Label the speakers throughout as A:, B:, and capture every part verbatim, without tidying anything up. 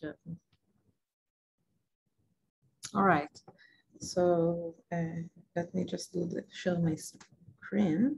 A: Sure. All right. So uh, let me just do the share my screen.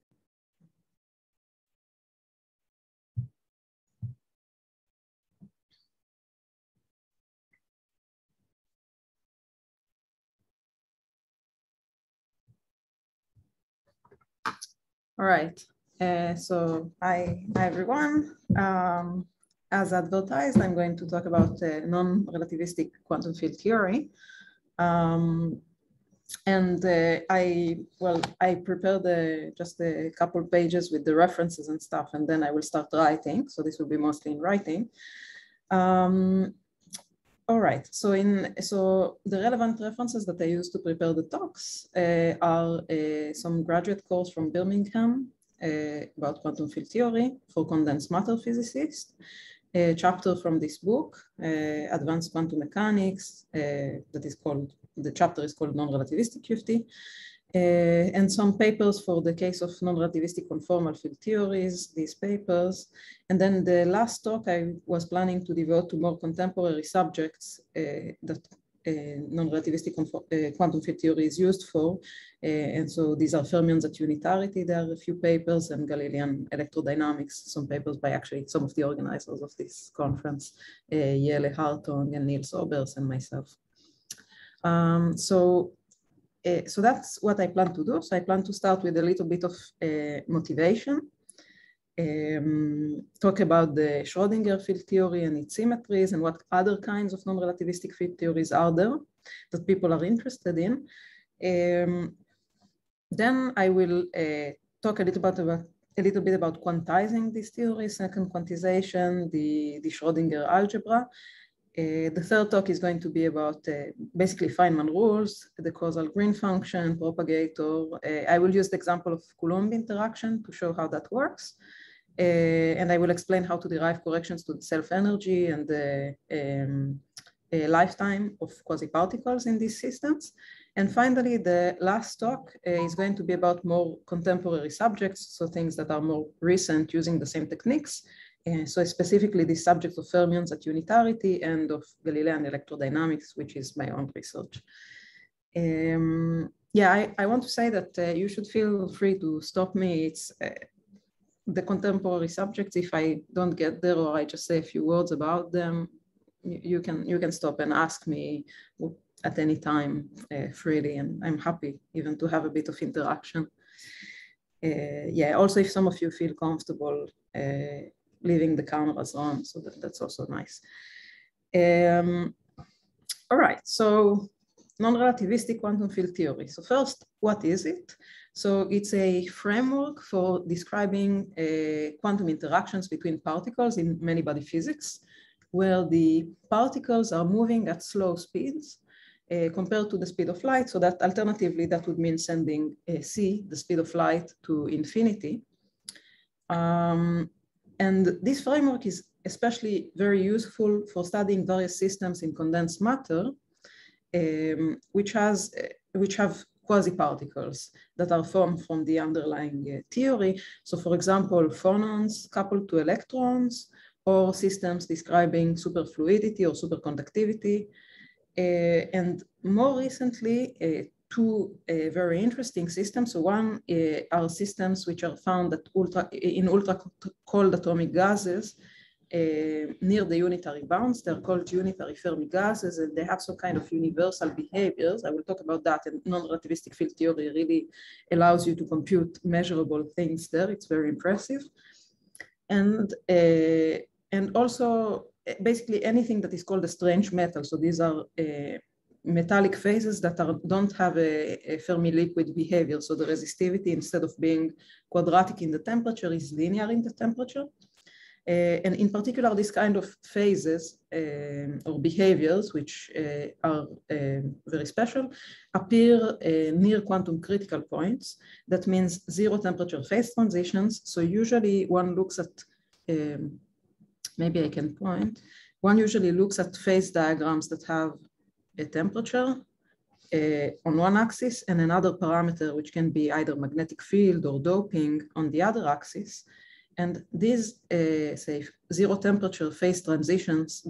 A: All right. Uh, so hi, hi everyone. Um, as advertised, I'm going to talk about uh, non-relativistic quantum field theory. Um, and uh, I, well, I prepared uh, just a couple pages with the references and stuff, and then I will start writing. So this will be mostly in writing. Um, all right, so in so the relevant references that I use to prepare the talks uh, are uh, some graduate course from Birmingham uh, about quantum field theory for condensed matter physicists, a chapter from this book, uh, Advanced Quantum Mechanics, uh, that is called, the chapter is called Non-relativistic Q F T, uh, and some papers for the case of non-relativistic conformal field theories, these papers. And then the last talk I was planning to devote to more contemporary subjects uh, that uh, non-relativistic uh, quantum field theory is used for. Uh, and so these are fermions at unitarity. There are a few papers, and Galilean electrodynamics, some papers by actually some of the organizers of this conference, uh, Jelle Hartong and Niels Obers and myself. Um, so Uh, so that's what I plan to do. So I plan to start with a little bit of uh, motivation, um, talk about the Schrödinger field theory and its symmetries and what other kinds of non-relativistic field theories are there that people are interested in. Um, then I will uh, talk a little bit about a little bit about quantizing these theories, second quantization, the, the Schrödinger algebra. Uh, the third talk is going to be about uh, basically Feynman rules, the causal green function, propagator. Uh, I will use the example of Coulomb interaction to show how that works. Uh, and I will explain how to derive corrections to the self-energy and the um, uh, lifetime of quasi-particles in these systems. And finally, the last talk uh, is going to be about more contemporary subjects, so things that are more recent using the same techniques. Uh, so specifically the subject of fermions at unitarity and of Galilean electrodynamics, which is my own research. Um, yeah, I, I want to say that uh, you should feel free to stop me. It's uh, the contemporary subjects. If I don't get there or I just say a few words about them, you, you can you can stop and ask me at any time uh, freely, and I'm happy even to have a bit of interaction. Uh, yeah, also if some of you feel comfortable uh, leaving the cameras on, so that, that's also nice. Um, all right, so non-relativistic quantum field theory. So first, what is it? So it's a framework for describing uh, quantum interactions between particles in many-body physics, where the particles are moving at slow speeds uh, compared to the speed of light. So that alternatively, that would mean sending uh, c, the speed of light, to infinity. Um, And this framework is especially very useful for studying various systems in condensed matter, um, which, has, uh, which have quasi-particles that are formed from the underlying uh, theory. So for example, phonons coupled to electrons, or systems describing superfluidity or superconductivity. Uh, and more recently, uh, two uh, very interesting systems. So one uh, are systems which are found at ultra, in ultra cold atomic gases uh, near the unitary bounds. They're called unitary Fermi gases, and they have some kind of universal behaviors. I will talk about that, and non-relativistic field theory really allows you to compute measurable things there. It's very impressive. And, uh, and also basically anything that is called a strange metal. So these are uh, metallic phases that are, don't have a, a Fermi liquid behavior. So the resistivity, instead of being quadratic in the temperature, is linear in the temperature. Uh, and in particular, this kind of phases um, or behaviors, which uh, are uh, very special, appear uh, near quantum critical points. That means zero temperature phase transitions. So usually one looks at, um, maybe I can point, one usually looks at phase diagrams that have a temperature uh, on one axis and another parameter, which can be either magnetic field or doping on the other axis. And these, uh, say, zero temperature phase transitions that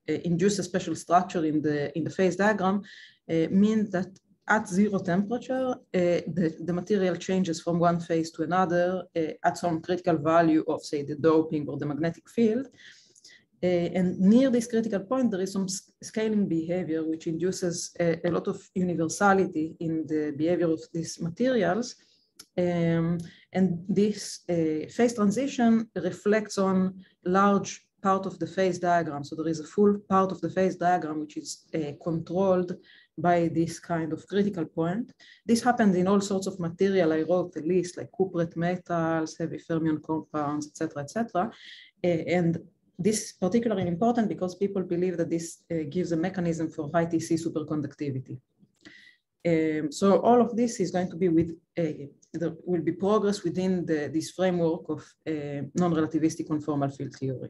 A: uh, induce a special structure in the, in the phase diagram uh, means that at zero temperature, uh, the, the material changes from one phase to another uh, at some critical value of, say, the doping or the magnetic field. Uh, and near this critical point, there is some scaling behavior which induces a, a lot of universality in the behavior of these materials. Um, and this uh, phase transition reflects on large part of the phase diagram. So there is a full part of the phase diagram which is uh, controlled by this kind of critical point. This happens in all sorts of material. I wrote a list like cuprate metals, heavy fermion compounds, et cetera, et cetera. Uh, and this is particularly important because people believe that this uh, gives a mechanism for high T C superconductivity. Um, so all of this is going to be with, uh, there will be progress within the, this framework of uh, non-relativistic conformal field theory.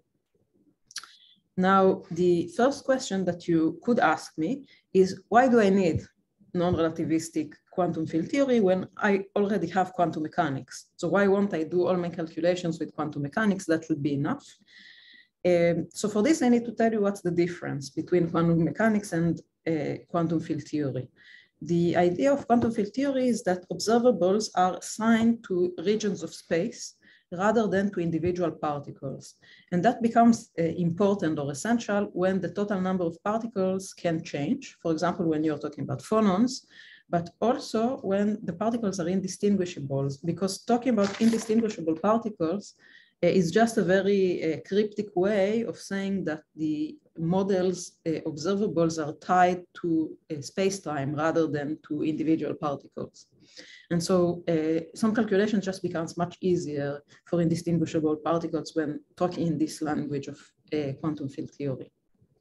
A: Now, the first question that you could ask me is, why do I need non-relativistic quantum field theory when I already have quantum mechanics? So why won't I do all my calculations with quantum mechanics? That should be enough. Um, so for this, I need to tell you what's the difference between quantum mechanics and uh, quantum field theory. The idea of quantum field theory is that observables are assigned to regions of space rather than to individual particles. And that becomes uh, important or essential when the total number of particles can change. For example, when you're talking about phonons, but also when the particles are indistinguishable, because talking about indistinguishable particles uh, is just a very uh, cryptic way of saying that the models, uh, observables are tied to uh, space-time rather than to individual particles. And so uh, some calculation just becomes much easier for indistinguishable particles when talking in this language of uh, quantum field theory.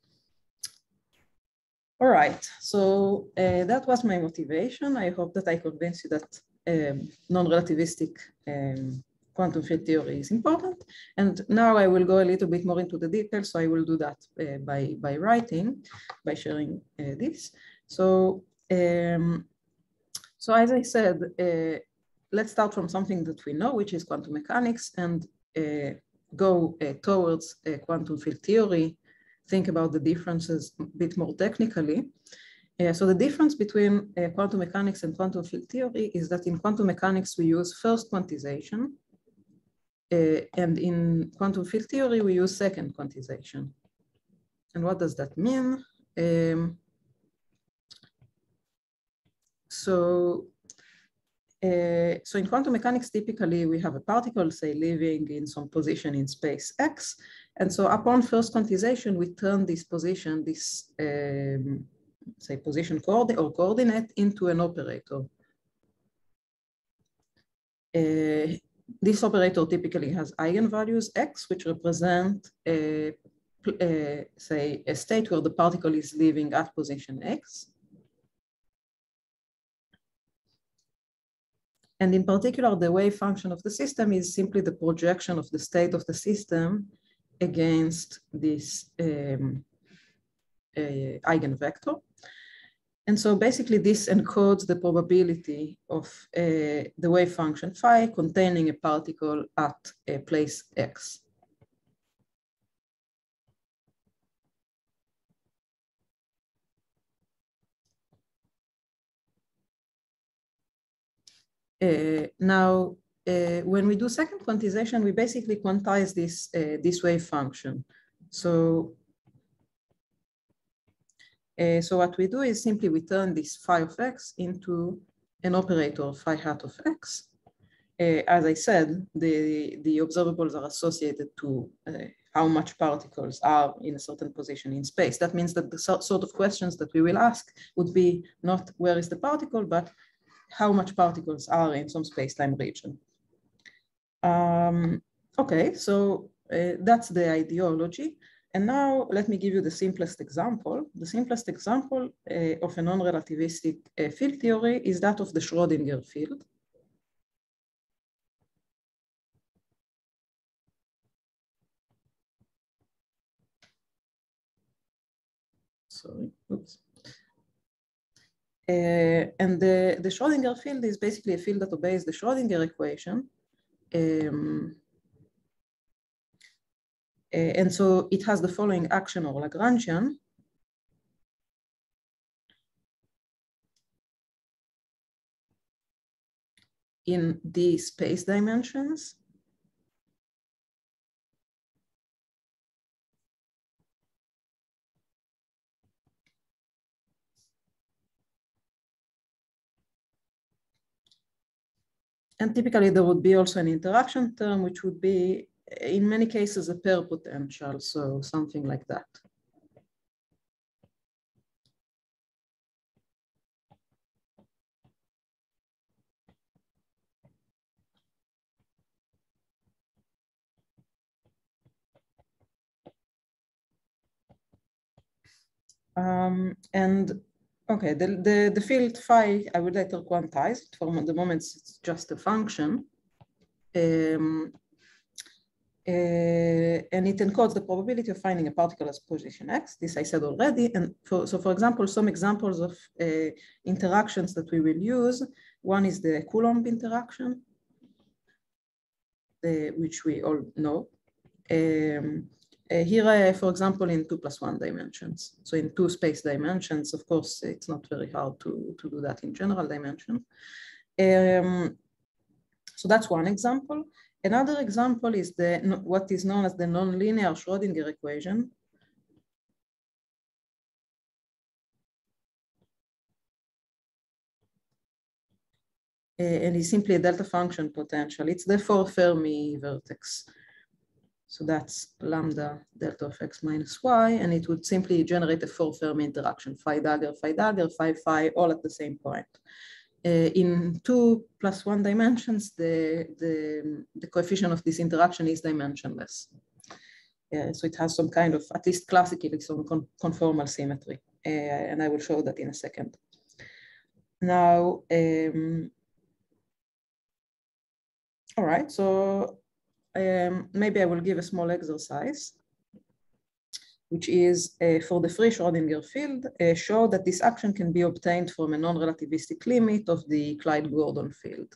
A: All right, so uh, that was my motivation. I hope that I convinced you that um, non-relativistic um, quantum field theory is important. And now I will go a little bit more into the details. So I will do that uh, by, by writing, by sharing uh, this. So, um, so as I said, uh, let's start from something that we know, which is quantum mechanics, and uh, go uh, towards uh, quantum field theory, think about the differences a bit more technically. Uh, so the difference between uh, quantum mechanics and quantum field theory is that in quantum mechanics, we use first quantization. Uh, and in quantum field theory, we use second quantization. And what does that mean? Um, so, uh, so in quantum mechanics, typically we have a particle, say, living in some position in space X. And so upon first quantization, we turn this position, this, um, say, position coordinate or coordinate into an operator. Uh, This operator typically has eigenvalues x, which represent, a, a, say, a state where the particle is living at position x. And in particular, the wave function of the system is simply the projection of the state of the system against this um, eigenvector. And so basically this encodes the probability of uh, the wave function phi containing a particle at a place x. Uh, now, uh, when we do second quantization, we basically quantize this, uh, this wave function. So Uh, so what we do is simply we turn this phi of x into an operator phi hat of x. Uh, as I said, the, the observables are associated to uh, how much particles are in a certain position in space. That means that the so, sort of questions that we will ask would be not where is the particle, but how much particles are in some space-time region. Um, okay, so uh, that's the ideology. And now let me give you the simplest example. The simplest example uh, of a non-relativistic uh, field theory is that of the Schrödinger field. Sorry, oops. Uh, and the, the Schrödinger field is basically a field that obeys the Schrödinger equation. Um, Uh, and so it has the following action or Lagrangian. In the space dimensions. And typically there would be also an interaction term, which would be in many cases a pair potential, so something like that. Um, and okay, the, the, the field phi, I would later quantize it. For the moment, it's just a function. Um, uh, and it encodes the probability of finding a particle as position x. This I said already. And for, so for example, some examples of uh, interactions that we will use. One is the Coulomb interaction, uh, which we all know. Um, Uh, here, uh, for example, in two plus one dimensions. So in two space dimensions, of course, it's not very hard to, to do that in general dimension. Um, so that's one example. Another example is the what is known as the nonlinear Schrodinger equation. Uh, and it's simply a delta function potential. It's the four Fermi vertex. So that's lambda delta of x minus y, and it would simply generate a four Fermi interaction, phi dagger, phi dagger, phi phi, all at the same point. Uh, in two plus one dimensions, the, the, the coefficient of this interaction is dimensionless. Uh, so it has some kind of, at least classically, some con conformal symmetry. Uh, and I will show that in a second. Now, um, all right, so Um, maybe I will give a small exercise, which is uh, for the free Schrodinger field, uh, show that this action can be obtained from a non-relativistic limit of the Clyde-Gordon field.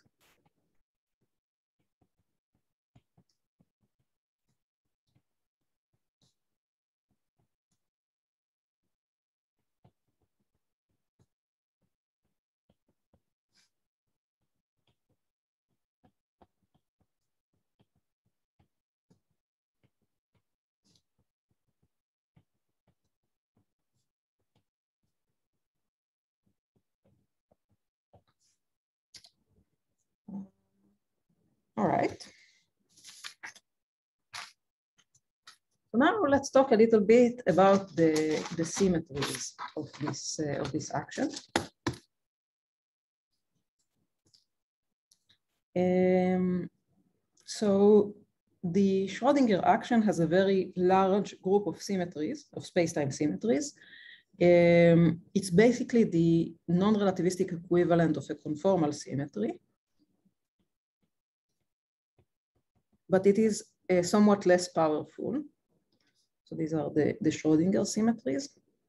A: All right. So now let's talk a little bit about the, the symmetries of this, uh, of this action. Um, so the Schrodinger action has a very large group of symmetries, of space-time symmetries. Um, it's basically the non-relativistic equivalent of a conformal symmetry, but it is uh, somewhat less powerful. So these are the, the Schrodinger symmetries.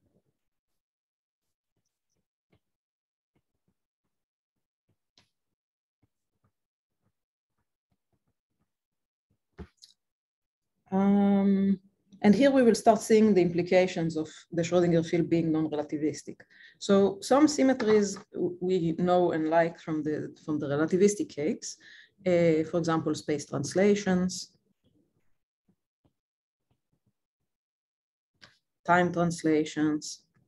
A: Um, and here we will start seeing the implications of the Schrodinger field being non-relativistic. So some symmetries we know and like from the, from the relativistic case, uh, for example, space translations, time translations,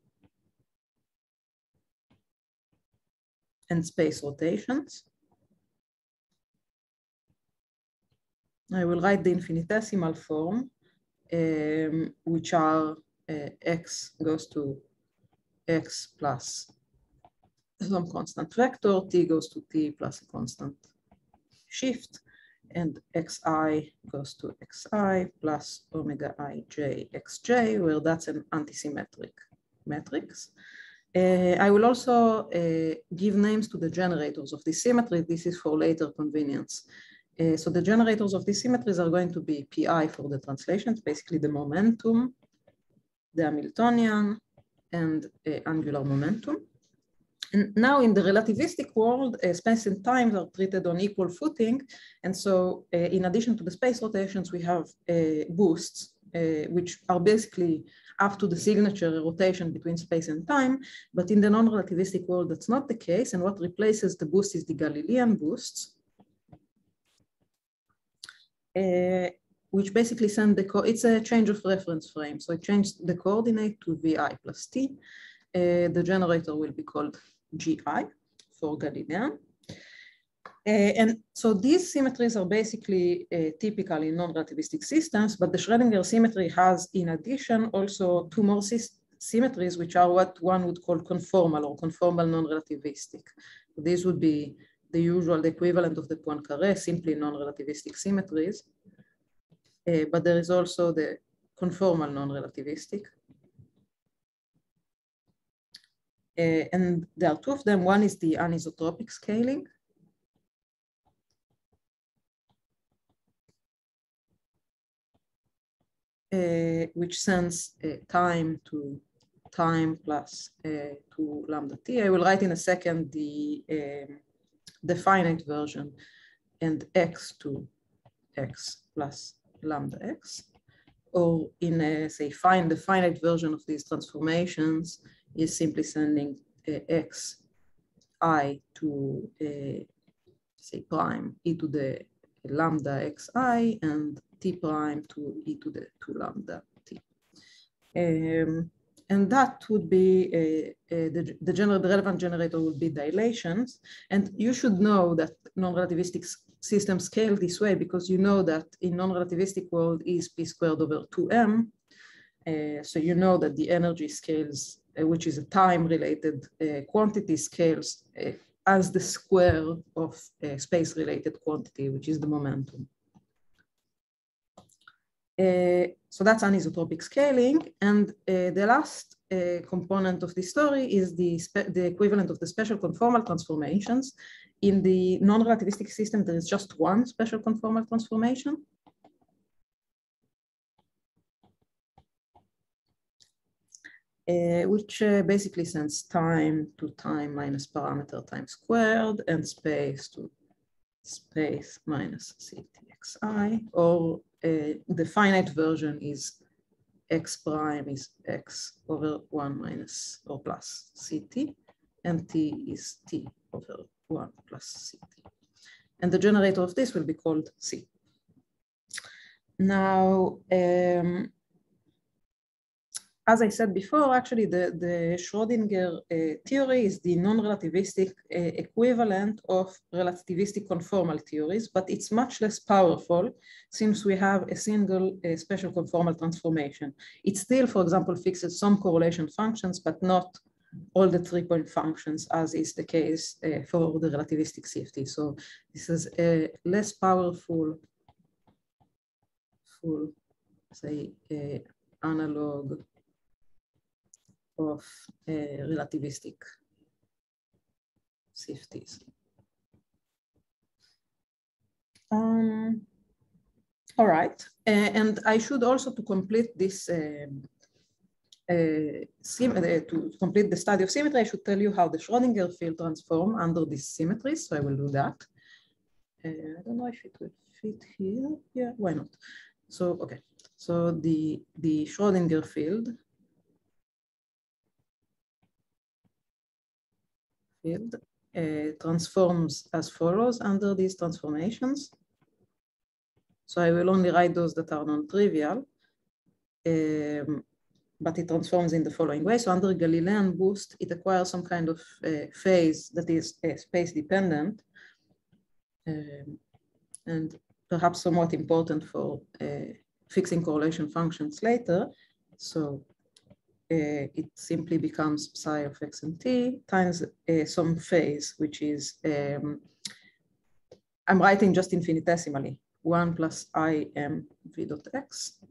A: and space rotations. I will write the infinitesimal form, um, which are uh, x goes to x plus some constant vector, t goes to t plus a constant shift, and xi goes to xi plus omega ij xj, where that's an antisymmetric matrix. Uh, I will also uh, give names to the generators of this symmetry. This is for later convenience. Uh, so the generators of these symmetries are going to be pi for the translations, basically the momentum, the Hamiltonian, and uh, angular momentum. And now in the relativistic world, uh, space and time are treated on equal footing. And so uh, in addition to the space rotations, we have uh, boosts uh, which are basically up to the signature rotation between space and time. But in the non-relativistic world, that's not the case. And what replaces the boost is the Galilean boosts, uh, which basically send the, co it's a change of reference frame. So it changed the coordinate to V I plus T. Uh, the generator will be called G I for Galilean. Uh, and so these symmetries are basically uh, typical in non-relativistic systems, but the Schrödinger symmetry has, in addition, also two more symmetries, which are what one would call conformal or conformal non-relativistic. These would be the usual, the equivalent of the Poincaré, simply non-relativistic symmetries. Uh, but there is also the conformal non-relativistic. Uh, and there are two of them. One is the anisotropic scaling. Uh, which sends uh, time to time plus uh, to lambda t. I will write in a second the, uh, the finite version and x to x plus lambda x. Or in a, say, find the finite version of these transformations is simply sending uh, x I to uh, say prime e to the lambda xi and t prime to e to the two lambda t. Um, and that would be a, a, the, the, general, the relevant generator would be dilations. And you should know that non-relativistic systems scale this way because you know that in non-relativistic world is p squared over two m. Uh, so you know that the energy scales, uh, which is a time-related uh, quantity, scales uh, as the square of a space-related quantity, which is the momentum. Uh, so that's anisotropic scaling. And uh, the last uh, component of this story is the, the equivalent of the special conformal transformations. In the non-relativistic system, there is just one special conformal transformation. Uh, which uh, basically sends time to time minus parameter time squared and space to space minus ctxi, or uh, the finite version is x prime is x over one minus or plus ct, and t is t over one plus ct. And the generator of this will be called C. Now, um, as I said before, actually, the, the Schrödinger uh, theory is the non-relativistic uh, equivalent of relativistic conformal theories, but it's much less powerful since we have a single uh, special conformal transformation. It still, for example, fixes some correlation functions, but not all the three-point functions, as is the case uh, for the relativistic C F T. So this is a less powerful, full, say, uh, analog of uh, relativistic C F Ts. Um, all right, uh, and I should also, to complete this, uh, uh, uh, to complete the study of symmetry, I should tell you how the Schrödinger field transform under these symmetries, so I will do that. Uh, I don't know if it will fit here. Yeah, why not? So, okay, so the, the Schrödinger field field uh, transforms as follows under these transformations. So I will only write those that are non-trivial, um, but it transforms in the following way. So under Galilean boost, it acquires some kind of uh, phase that is uh, space dependent, um, and perhaps somewhat important for uh, fixing correlation functions later. So Uh, it simply becomes psi of x and t times uh, some phase, which is, um, I'm writing just infinitesimally, one plus I m v dot x.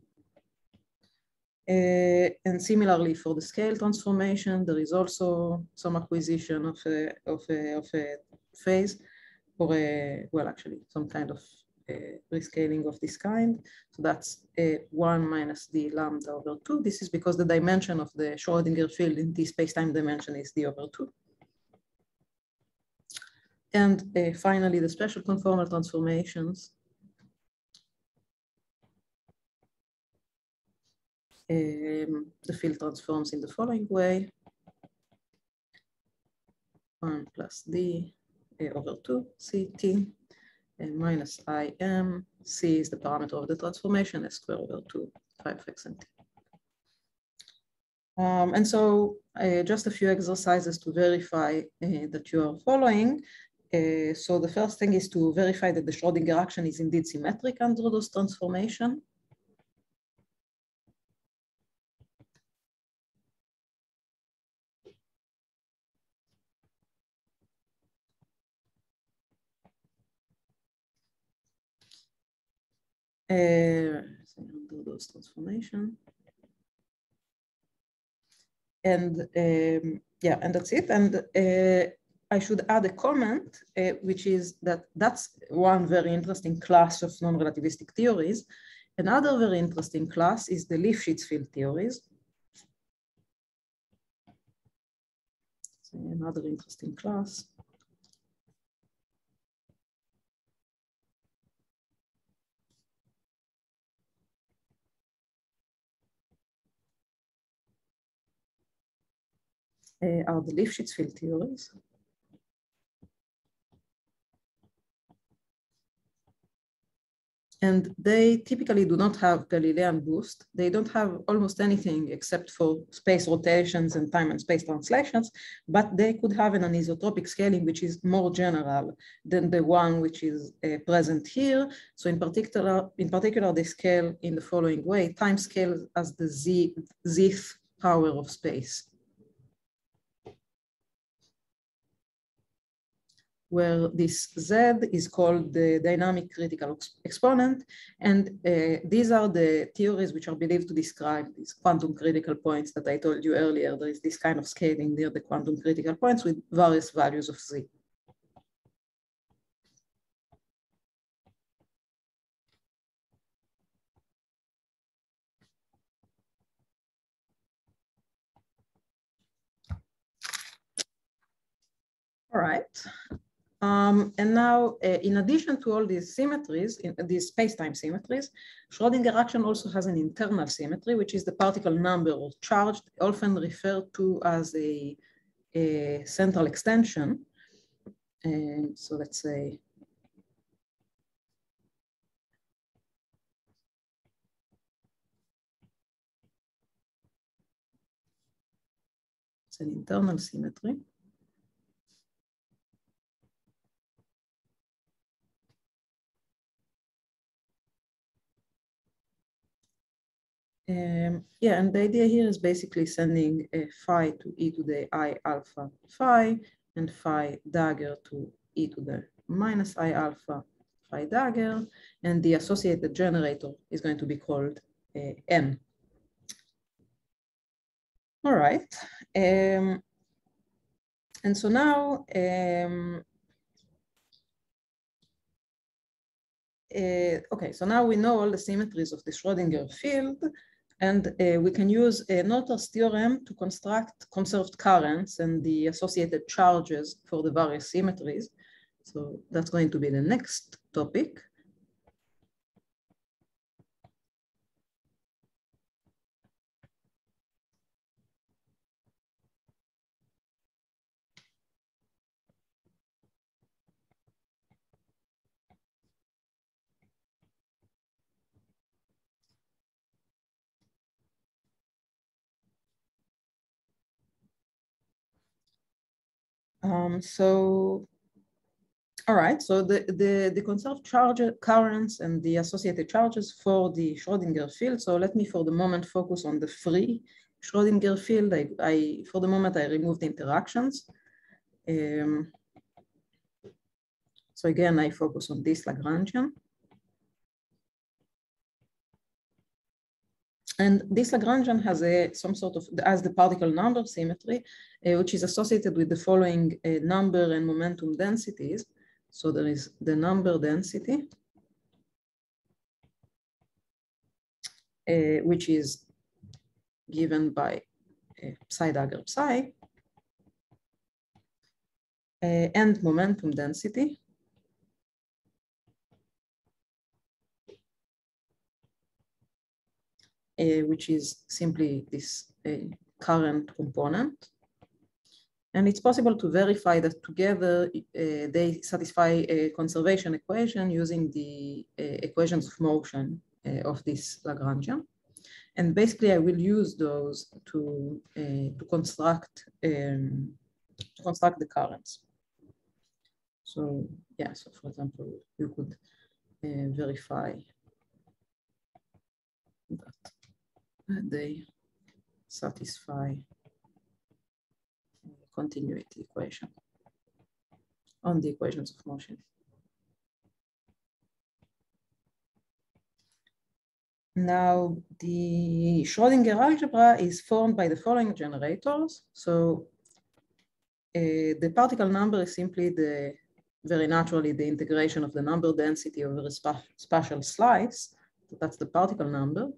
A: Uh, and similarly for the scale transformation, there is also some acquisition of a, of a, of a phase, or a, well, actually some kind of uh, rescaling of this kind. So that's uh, one minus d lambda over two. This is because the dimension of the Schrödinger field in this space-time dimension is d over two. And uh, finally, the special conformal transformations Um, the field transforms in the following way. one plus d uh, over two ct uh, minus im. C is the parameter of the transformation, s squared over two, five x and t. Um, and so uh, just a few exercises to verify uh, that you are following. Uh, so the first thing is to verify that the Schrodinger action is indeed symmetric under those transformation. Uh, so under those transformation. And um, yeah, and that's it. And uh, I should add a comment, uh, which is that that's one very interesting class of non-relativistic theories. Another very interesting class is the Lifshitz field theories. So another interesting class. Uh, are the Lifshitz field theories. And they typically do not have Galilean boost. They don't have almost anything except for space rotations and time and space translations, but they could have an anisotropic scaling which is more general than the one which is uh, present here. So in particular, in particular, they scale in the following way: time scales as the z, zth power of space, where this Z is called the dynamic critical exponent. And uh, these are the theories which are believed to describe these quantum critical points that I told you earlier. There is this kind of scaling near the quantum critical points with various values of Z. All right. Um, and now, uh, in addition to all these symmetries, in, these space-time symmetries, Schrodinger action also has an internal symmetry, which is the particle number or charge, often referred to as a, a central extension. And so let's say, it's an internal symmetry. Um, yeah, and the idea here is basically sending a phi to e to the I alpha phi and phi dagger to e to the minus I alpha phi dagger, and the associated generator is going to be called uh, n. All right, um, and so now um, uh, okay, so now we know all the symmetries of the Schrodinger field. And uh, we can use a Noether's theorem to construct conserved currents and the associated charges for the various symmetries. So that's going to be the next topic. Um, so, all right, so the, the, the conserved charge currents and the associated charges for the Schrodinger field. So let me for the moment focus on the free Schrodinger field. I, I for the moment, I removed the interactions. Um, so again, I focus on this Lagrangian. And this Lagrangian has a some sort of as the particle number symmetry, uh, which is associated with the following uh, number and momentum densities. So there is the number density, uh, which is given by uh, psi dagger psi, uh, and momentum density, uh, which is simply this uh, current component. And it's possible to verify that together uh, they satisfy a conservation equation using the uh, equations of motion uh, of this Lagrangian. And basically, I will use those to uh, to construct um, to construct the currents. So yeah, so for example, you could uh, verify that they satisfy continuity equation on the equations of motion. Now, the Schrodinger algebra is formed by the following generators. So uh, the particle number is simply the, very naturally, the integration of the number density over a spa spatial slice. So that's the particle number.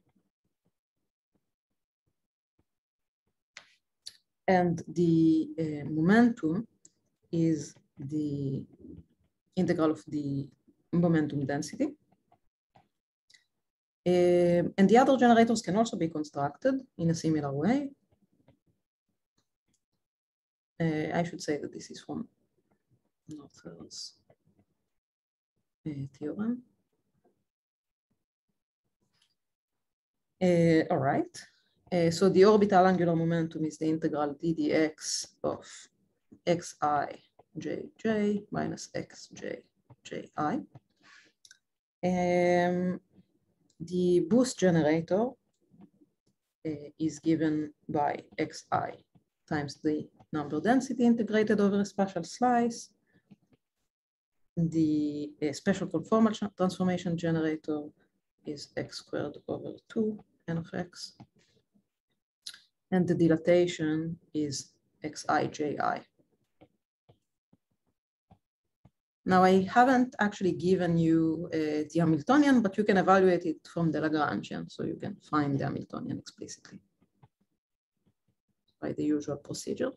A: And the uh, momentum is the integral of the momentum density. Uh, and the other generators can also be constructed in a similar way. Uh, I should say that this is from Noether's uh, theorem. Uh, all right. Uh, so the orbital angular momentum is the integral d dx of xi jj minus xj ji. Um, the boost generator uh, is given by xi times the number density integrated over a spatial slice. The uh, special conformal transformation generator is x squared over two n of x. And the dilatation is xij. Now, I haven't actually given you uh, the Hamiltonian, but you can evaluate it from the Lagrangian, so you can find the Hamiltonian explicitly by the usual procedure.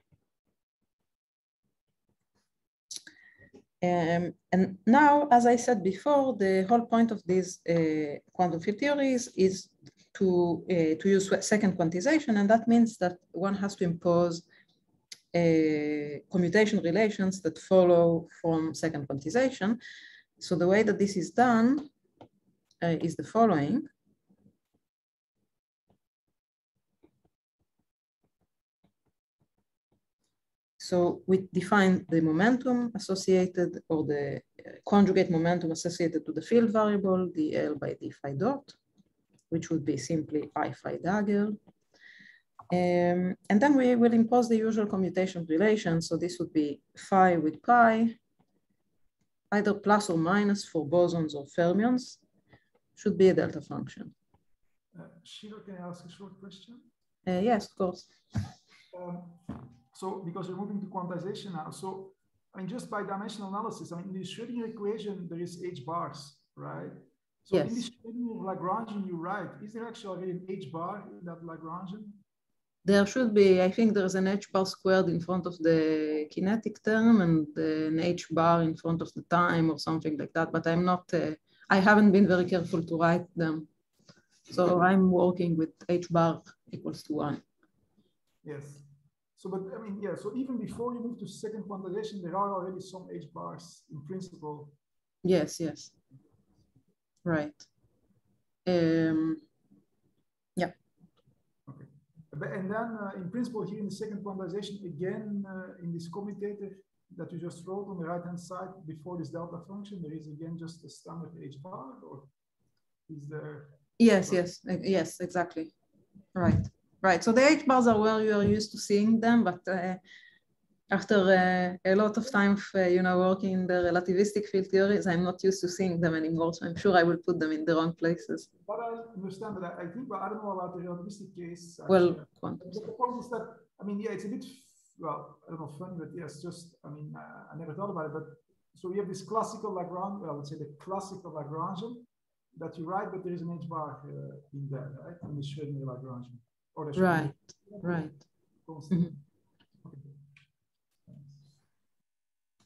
A: Um, and now, as I said before, the whole point of these uh, quantum field theories is to, uh, to use second quantization, and that means that one has to impose uh, commutation relations that follow from second quantization. So the way that this is done uh, is the following. So we define the momentum associated, or the conjugate momentum associated to the field variable, dl by d phi dot, which would be simply I phi dagger. Um, and then we will impose the usual commutation relation. So this would be phi with pi, either plus or minus for bosons or fermions, should be a delta function.
B: Uh, Shira, can I ask a short question?
A: Uh, yes, of course.
B: Um, so because we're moving to quantization now, so I mean, just by dimensional analysis, I mean, in the Schrodinger equation, there is h bars, right? So
A: Yes.
B: in the Schrodinger Lagrangian you write, is there actually an h bar in that Lagrangian?
A: There should be, I think there's an h bar squared in front of the kinetic term and an h bar in front of the time or something like that, but I'm not, uh, I haven't been very careful to write them. So I'm working with h bar equals to one.
B: Yes. So, but I mean, yeah, so even before you move to second quantization, there are already some h bars in principle.
A: Yes, yes. Right. Um, yeah.
B: Okay. And then uh, in principle here in the second quantization, again, uh, in this commutator that you just wrote on the right-hand side before this delta function, there is again just a standard h bar, or is there?
A: Yes, yes, yes, exactly. Right, right. So the h bars are where you are used to seeing them, but uh, after uh, a lot of time of, uh, you know, working in the relativistic field theories, I'm not used to seeing them anymore. So I'm sure I will put them in the wrong places.
B: But I understand that. I think, but I don't know about the relativistic case. Actually.
A: Well, quantum.
B: But the point is that, I mean, yeah, it's a bit, well, I don't know, funny, but yes, just, I mean, uh, I never thought about it, but so we have this classical Lagrange, well, I would say the classical Lagrangian that you write, but there is an h bar uh, in there, right? In the Schrodinger Lagrangian. Or
A: right, right. Mm-hmm.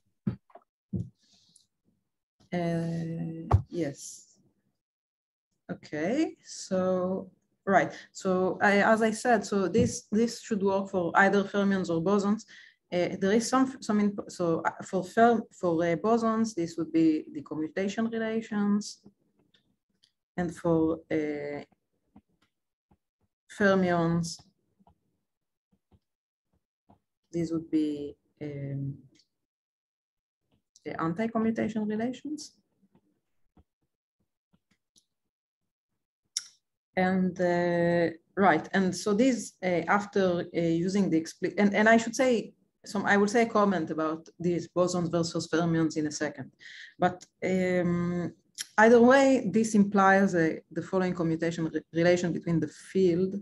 A: Uh, yes. Okay, so right. So I, as I said, so this this should work for either fermions or bosons. Uh, there is some some input. So for fer, for uh, bosons, this would be the commutation relations, and for uh, fermions, these would be um, the anti-commutation relations. And uh, right, and so these uh, after uh, using the explicit, and, and I should say some, I will say a comment about these bosons versus fermions in a second, but um, either way, this implies uh, the following commutation re relation between the field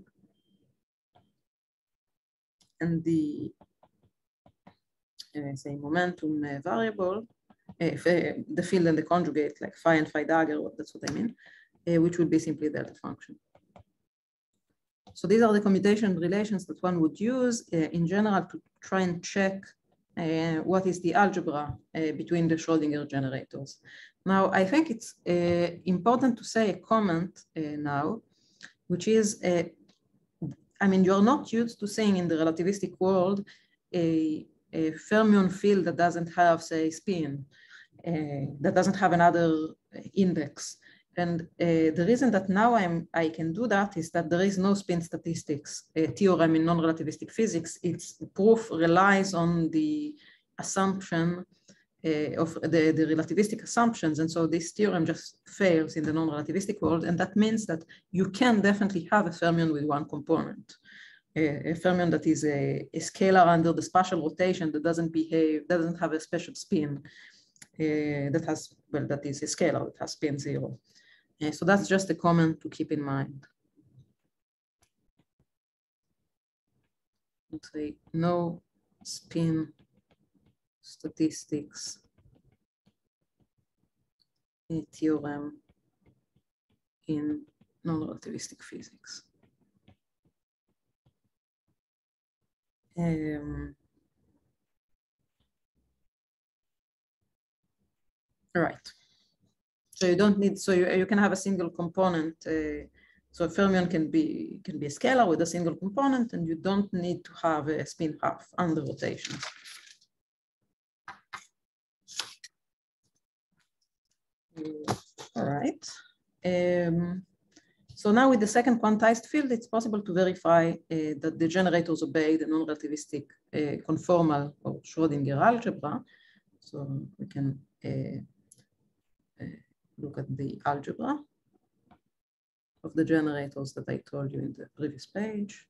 A: and the uh, say momentum uh, variable, if, uh, the field and the conjugate, like phi and phi dagger, that's what I mean, uh, which would be simply delta function. So these are the commutation relations that one would use uh, in general to try and check uh, what is the algebra uh, between the Schrodinger generators. Now, I think it's uh, important to say a comment uh, now, which is, uh, I mean, you're not used to seeing in the relativistic world a, a fermion field that doesn't have, say, spin, uh, that doesn't have another index. And uh, the reason that now I'm, I can do that is that there is no spin statistics uh, theorem in non-relativistic physics. Its proof relies on the assumption uh, of the, the relativistic assumptions. And so this theorem just fails in the non-relativistic world. And that means that you can definitely have a fermion with one component. A, a fermion that is a, a scalar under the spatial rotation that doesn't behave, doesn't have a special spin. Uh, that has, well, that is a scalar, it has spin zero. Uh, so that's just a comment to keep in mind. Let's say no spin statistics a theorem in non-relativistic physics. Um, right. So you don't need, so you, you can have a single component. Uh, so a fermion can be, can be a scalar with a single component, and you don't need to have a spin half under rotation. All right. Um, so now with the second quantized field, it's possible to verify uh, that the generators obey the non-relativistic uh, conformal or Schrodinger algebra. So we can uh, uh, look at the algebra of the generators that I told you in the previous page.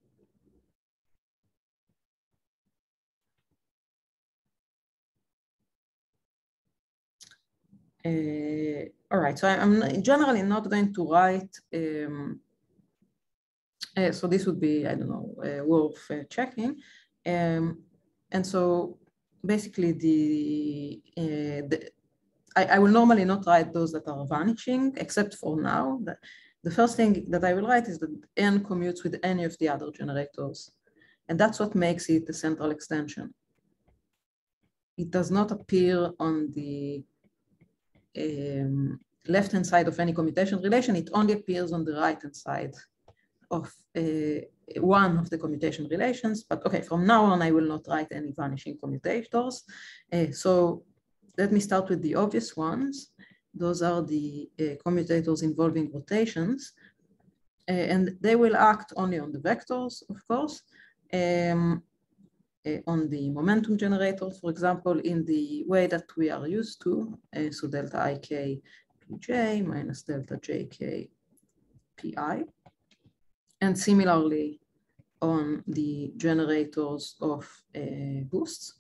A: Uh, all right, so I'm generally not going to write, um, uh, so this would be, I don't know, uh, worth uh, checking. Um, and so basically the, uh, the I, I will normally not write those that are vanishing, except for now. The, the first thing that I will write is that n commutes with any of the other generators. And that's what makes it the central extension. It does not appear on the um, left-hand side of any commutation relation. It only appears on the right-hand side of uh, one of the commutation relations. But okay, from now on, I will not write any vanishing commutators. Uh, so let me start with the obvious ones. Those are the uh, commutators involving rotations. Uh, and they will act only on the vectors, of course. Um, Uh, on the momentum generators, for example, in the way that we are used to, uh, so delta ik pj minus delta jk pi, and similarly on the generators of uh, boosts.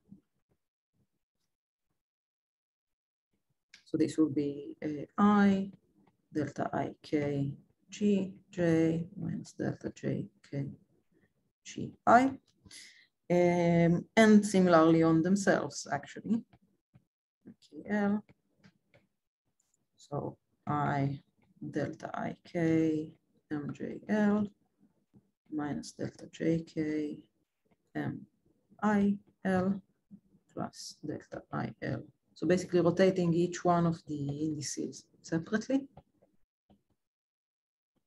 A: So this will be uh, I delta ik g j minus delta jk g I. Um, and similarly on themselves, actually. K L. So I delta ik M J L minus delta J K M I L plus delta I L. So basically rotating each one of the indices separately.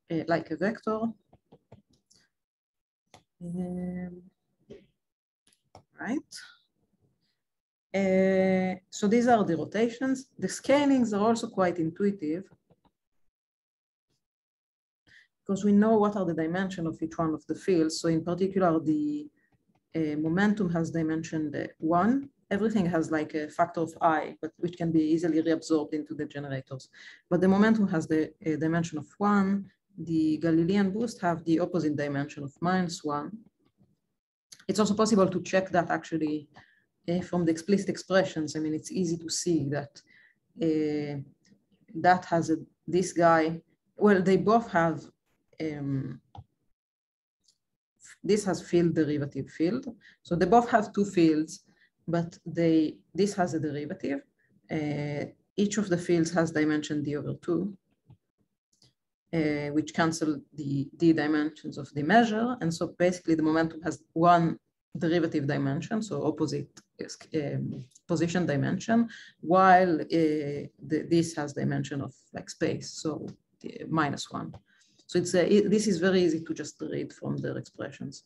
A: uh, like a vector. Um, right. Uh, so these are the rotations. The scalings are also quite intuitive because we know what are the dimensions of each one of the fields. So in particular, the uh, momentum has dimension uh, one. Everything has like a factor of I, but which can be easily reabsorbed into the generators. But the momentum has the uh, dimension of one. The Galilean boost have the opposite dimension of minus one. It's also possible to check that actually uh, from the explicit expressions. I mean, it's easy to see that uh, that has a, this guy, well, they both have, um, this has field derivative field. So they both have two fields, but they, this has a derivative. Uh, each of the fields has dimension d over two, uh, which cancel the d dimensions of the measure. And so basically the momentum has one derivative dimension, so opposite um, position dimension, while uh, the, this has dimension of like space, so the minus one. So it's a, it, this is very easy to just read from their expressions.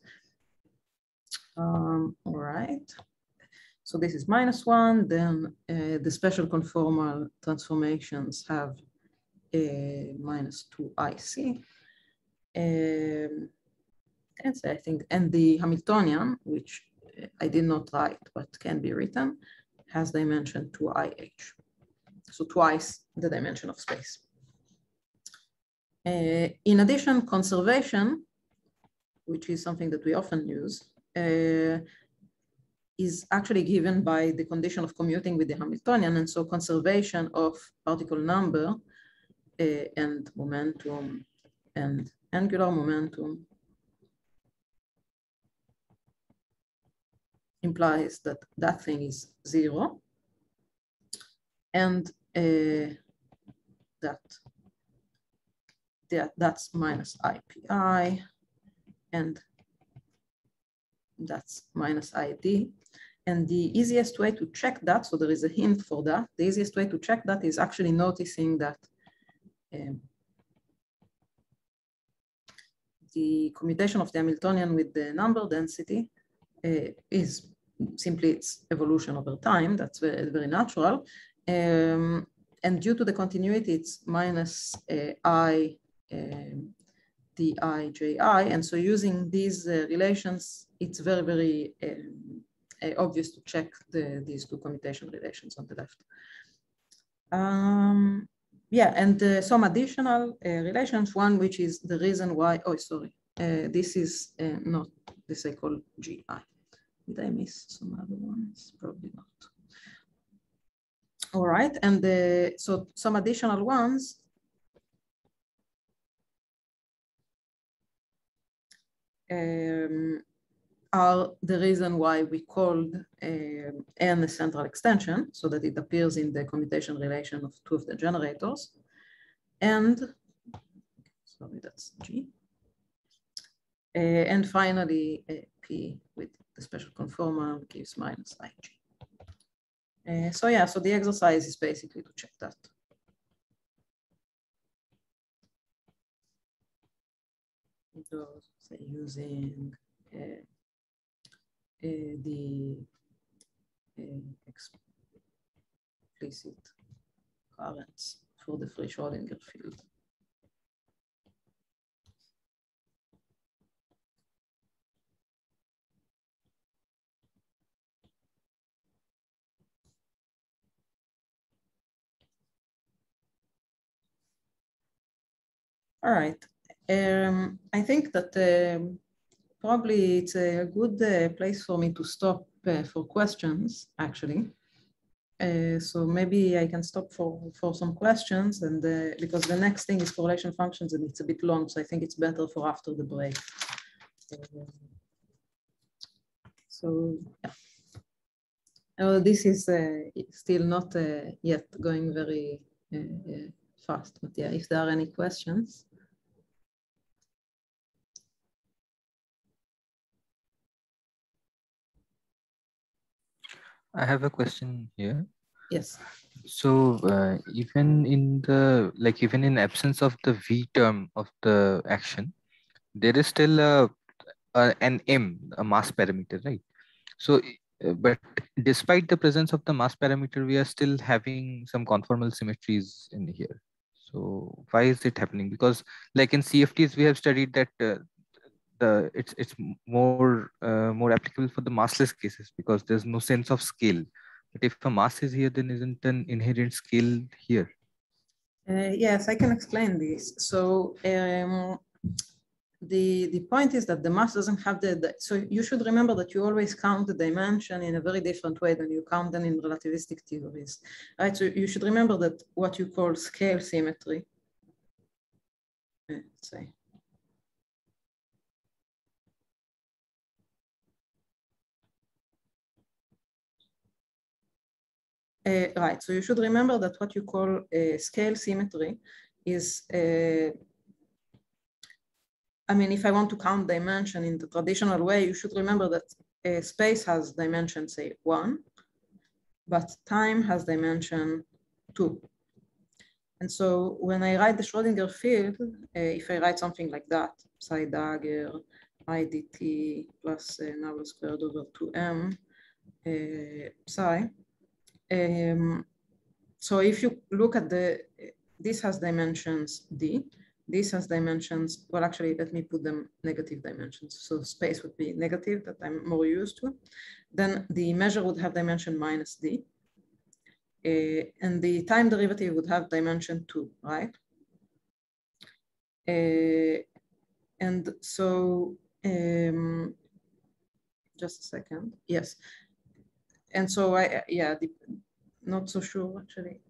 A: Um, all right. So this is minus one. Then uh, the special conformal transformations have a minus two I C. Um, and I think, and the Hamiltonian, which I did not write but can be written, has dimension two I H. So twice the dimension of space. Uh, in addition, conservation, which is something that we often use, uh, is actually given by the condition of commuting with the Hamiltonian. And so conservation of particle number uh, and momentum and angular momentum implies that that thing is zero. And uh, that, that that's minus I P I, and that's minus I D. And the easiest way to check that, so there is a hint for that, the easiest way to check that is actually noticing that um, the commutation of the Hamiltonian with the number density uh, is simply its evolution over time. That's very, very natural. Um, and due to the continuity, it's minus uh, I um, di ji. And so using these uh, relations, it's very, very um, uh, obvious to check the, these two commutation relations on the left. Um, yeah, and uh, some additional uh, relations, one which is the reason why, oh, sorry, uh, this is uh, not this I call G I. Did I miss some other ones? Probably not. All right, and uh, so some additional ones. Um, are the reason why we called uh, N a central extension, so that it appears in the commutation relation of two of the generators. And, sorry, that's G. Uh, and finally, uh, P with the special conformal gives minus I G. Uh, so yeah, so the exercise is basically to check that. Those, say, using uh, uh, the uh, explicit currents for the free Schrodinger field. All right. Um, I think that um, probably it's a good uh, place for me to stop uh, for questions, actually. Uh, so maybe I can stop for, for some questions, and uh, because the next thing is correlation functions and it's a bit long, so I think it's better for after the break. Uh, so yeah. Oh, this is uh, still not uh, yet going very uh, fast, but yeah, if there are any questions.
C: I have a question here.
A: Yes.
C: So uh, even in the, like even in absence of the V term of the action, there is still a, a an M, a mass parameter, right? So, uh, but despite the presence of the mass parameter, we are still having some conformal symmetries in here. So why is it happening? Because like in C F Ts, we have studied that uh, the it's it's more uh, more applicable for the massless cases because there's no sense of scale. But if a mass is here, then isn't an inherent scale here?
A: Uh, yes, I can explain this. So um, the, the point is that the mass doesn't have the, the, so you should remember that you always count the dimension in a very different way than you count them in relativistic theories, right? So you should remember that what you call scale symmetry, let's say, Uh, right, so you should remember that what you call uh, scale symmetry is, uh, I mean, if I want to count dimension in the traditional way, you should remember that uh, space has dimension, say, one, but time has dimension two. And so when I write the Schrodinger field, uh, if I write something like that, psi dagger, I dt plus uh, now squared over two m uh, psi, um, so if you look at the, this has dimensions d, this has dimensions, well, actually, let me put them negative dimensions. So space would be negative, that I'm more used to. Then the measure would have dimension minus d. Uh, and the time derivative would have dimension two, right? Uh, and so, um, just a second, yes. And so I, yeah, the, not so sure actually.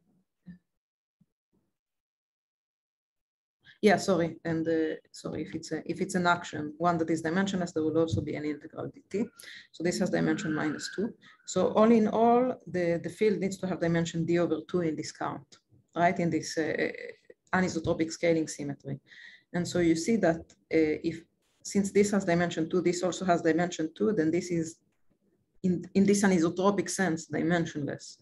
A: Yeah, sorry, and uh, sorry, if it's a, if it's an action, one that is dimensionless, there will also be an integral dt. So this has dimension minus two. So all in all, the, the field needs to have dimension d over two in this count, right? In this uh, anisotropic scaling symmetry. And so you see that uh, if, since this has dimension two, this also has dimension two, then this is, in, in this anisotropic sense, dimensionless,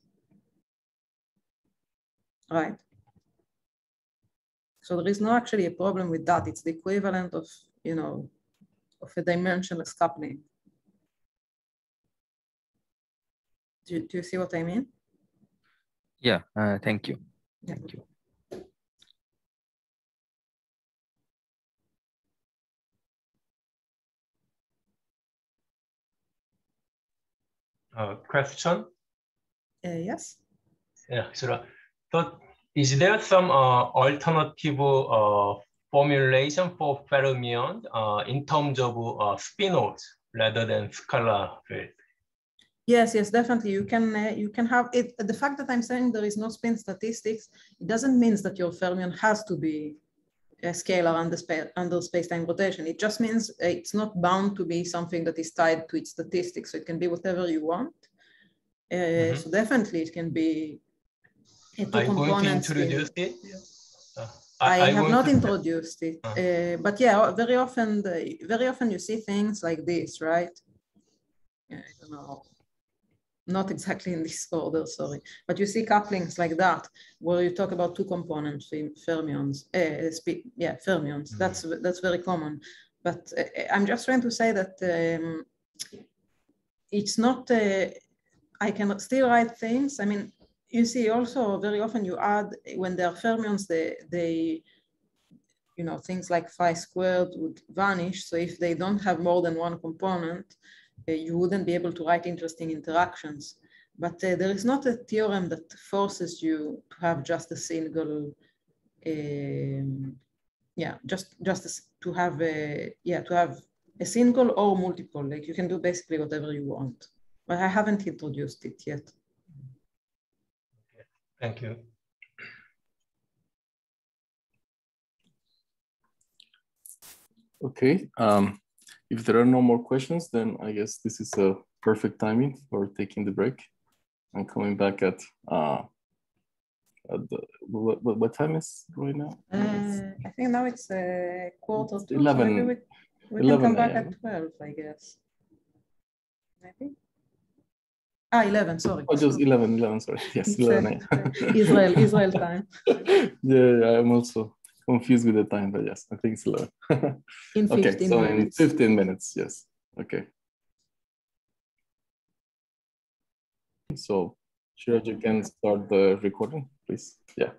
A: right? So there is no actually a problem with that. It's the equivalent of, you know, of a dimensionless coupling. Do you, do you see what I mean?
C: Yeah, uh, thank you.
A: Yeah.
C: Thank you.
D: Uh, question?
A: Uh, yes.
D: Yeah, Shira. So is there some uh, alternative uh, formulation for fermions uh, in terms of uh, spin-offs rather than scalar field?
A: Yes, yes, definitely. You can uh, you can have it. The fact that I'm saying there is no spin statistics, it doesn't mean that your fermion has to be a scalar under, space, under space-time rotation. It just means it's not bound to be something that is tied to its statistics. So it can be whatever you want. Uh, mm-hmm. So definitely it can be a two
D: Are you going to
A: components
D: introduce
A: in,
D: it? Uh,
A: I, I have not
D: to...
A: introduced it, uh, uh, but yeah, very often, the, very often you see things like this, right? I don't know, not exactly in this order, sorry, but you see couplings like that, where you talk about two components, fermions, uh, yeah, fermions, mm-hmm. that's, that's very common. But uh, I'm just trying to say that um, it's not, uh, I can still write things. I mean, you see also very often you add, when there are fermions, they, they you know, things like phi squared would vanish. So if they don't have more than one component, uh, you wouldn't be able to write interesting interactions. But uh, there is not a theorem that forces you to have just a single, um, yeah, just just to have a, yeah, to have a single or multiple. Like you can do basically whatever you want. But I haven't introduced it yet.
D: Thank you.
E: Okay, um, if there are no more questions, then I guess this is a perfect timing for taking the break and coming back at, uh, at the, what, what time is it right now?
A: Uh, I think now it's a quarter to,
E: eleven,
A: so maybe we, we can come back at twelve, I guess. Maybe. Ah, eleven, sorry.
E: Oh, just eleven, eleven, sorry. Yes, eleven.
A: Israel, Israel time.
E: Yeah, I'm also confused with the time, but yes, I think it's eleven.
A: In fifteen
E: okay, so
A: minutes.
E: in fifteen minutes, yes. Okay. So, Shira, you can start the recording, please. Yeah.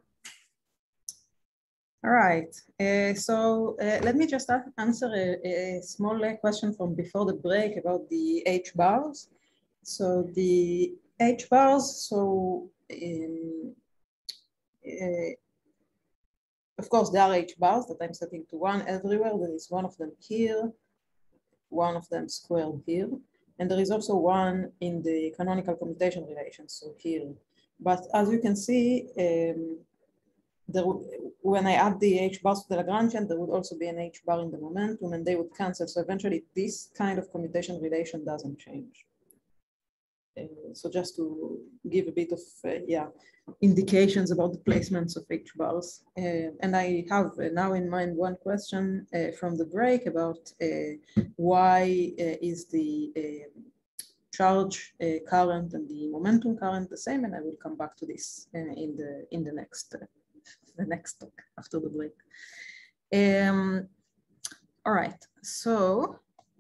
A: All right. Uh, so uh, let me just answer a, a small uh, question from before the break about the H bars. So the H bars, so in, uh, of course there are H bars that I'm setting to one everywhere. There is one of them here, one of them squared here, and there is also one in the canonical commutation relation, so here. But as you can see, um, there, when I add the H bars to the Lagrangian, there would also be an H bar in the momentum, and they would cancel. So eventually, this kind of commutation relation doesn't change. Uh, so just to give a bit of uh, yeah indications about the placements of H bars, uh, and I have uh, now in mind one question uh, from the break about uh, why uh, is the uh, charge uh, current and the momentum current the same, and I will come back to this uh, in the in the next uh, the next talk after the break. Um, all right, so.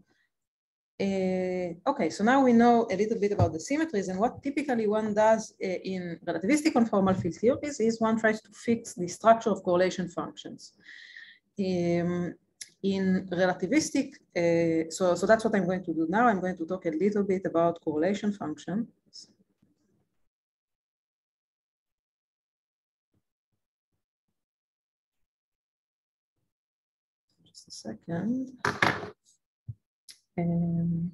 A: Uh, okay, so now we know a little bit about the symmetries, and what typically one does uh, in relativistic conformal field theories is one tries to fix the structure of correlation functions. Um, in relativistic, uh, so, so that's what I'm going to do now. I'm going to talk a little bit about correlation functions. Just a second. Um,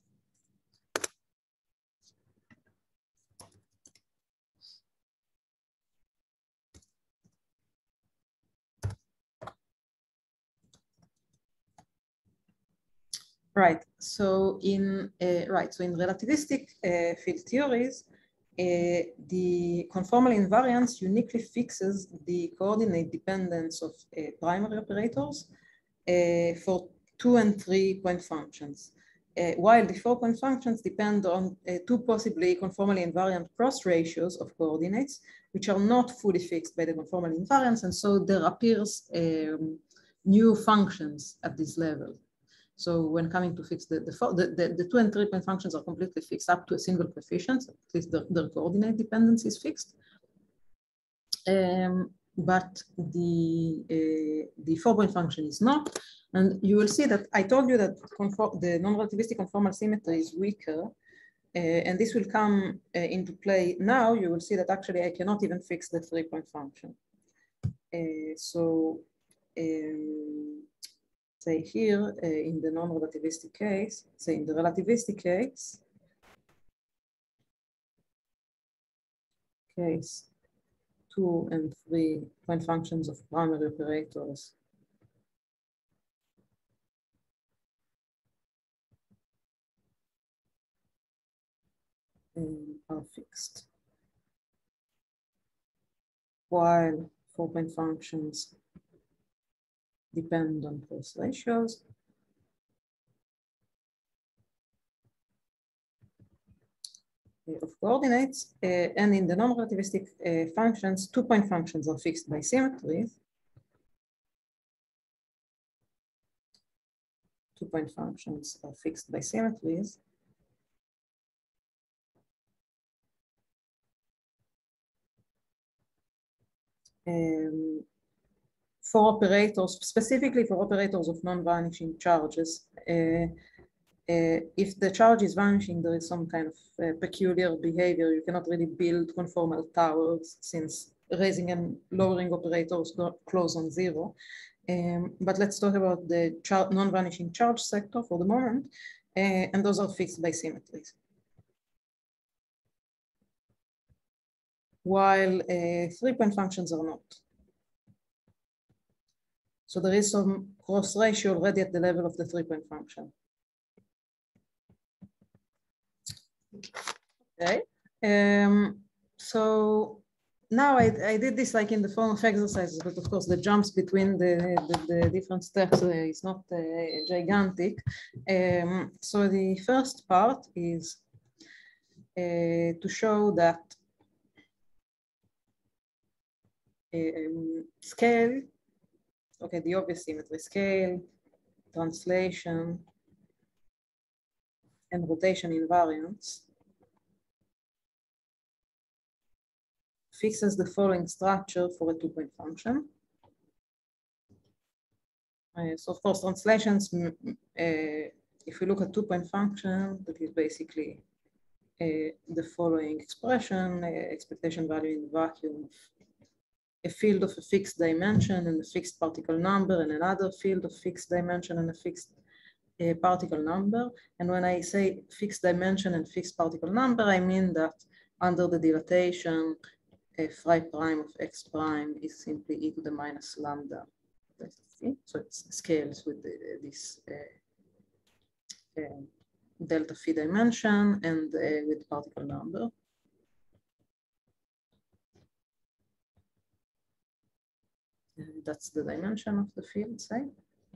A: Right. So in uh, right. So in relativistic uh, field theories, uh, the conformal invariance uniquely fixes the coordinate dependence of uh, primary operators uh, for two and three point functions, uh, while the four point functions depend on uh, two possibly conformally invariant cross ratios of coordinates, which are not fully fixed by the conformal invariance, and so there appears um, new functions at this level. So when coming to fix the, the, the, the two and three point functions are completely fixed up to a single coefficient, at least the, their coordinate dependence is fixed. Um, but the, uh, the four point function is not. And you will see that I told you that the non-relativistic conformal symmetry is weaker. Uh, and this will come uh, into play now. You will see that actually I cannot even fix the three point function. Uh, so, um, say here uh, in the non-relativistic case, say in the relativistic case, case two and three point functions of primary operators um, are fixed, while four point functions depend on cross ratios. Of coordinates, uh, and in the non-relativistic uh, functions, two-point functions are fixed by symmetries. Two-point functions are fixed by symmetries. Um, for operators, specifically for operators of non-vanishing charges, uh, Uh, if the charge is vanishing, there is some kind of uh, peculiar behavior. You cannot really build conformal towers since raising and lowering operators go close on zero. Um, but let's talk about the char non-vanishing charge sector for the moment, uh, and those are fixed by symmetries. While uh, three-point functions are not. So there is some cross ratio already at the level of the three-point function. Okay, um, so now I, I did this like in the form of exercises, but of course the jumps between the, the, the different steps uh, is not uh, gigantic. Um, so the first part is uh, to show that um, scale, okay, the obvious symmetry, scale, translation, and rotation invariance fixes the following structure for a two-point function. Uh, so of course, translations, uh, if we look at two-point function, that is basically uh, the following expression, uh, expectation value in vacuum, a field of a fixed dimension and a fixed particle number, and another field of fixed dimension and a fixed uh, particle number. And when I say fixed dimension and fixed particle number, I mean that under the dilatation, a phi prime of x prime is simply e to the minus lambda. So it scales with the, this uh, uh, delta phi dimension and uh, with particle number. And that's the dimension of the field, say.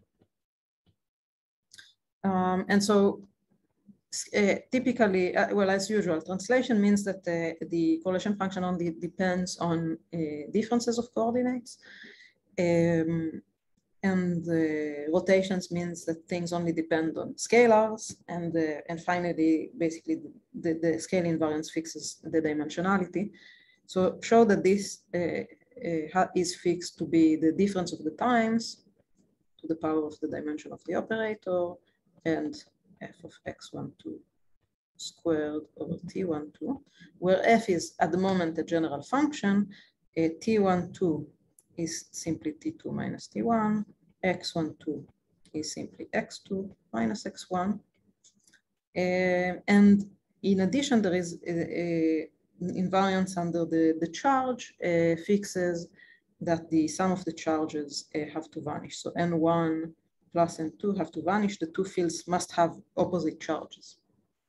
A: Um, and so uh, typically, uh, well, as usual, translation means that uh, the correlation function only depends on uh, differences of coordinates. Um, and uh, rotations means that things only depend on scalars. And, uh, and finally, basically, the, the scale invariance fixes the dimensionality. So show that this uh, uh, is fixed to be the difference of the times to the power of the dimension of the operator and f of x one two squared over t one two, where f is at the moment a general function, uh, t one two is simply t two minus t one, x one two is simply x two minus x one. Uh, and in addition, there is a, a invariance under the, the charge uh, fixes that the sum of the charges uh, have to vanish. So n one plus n two have to vanish. The two fields must have opposite charges.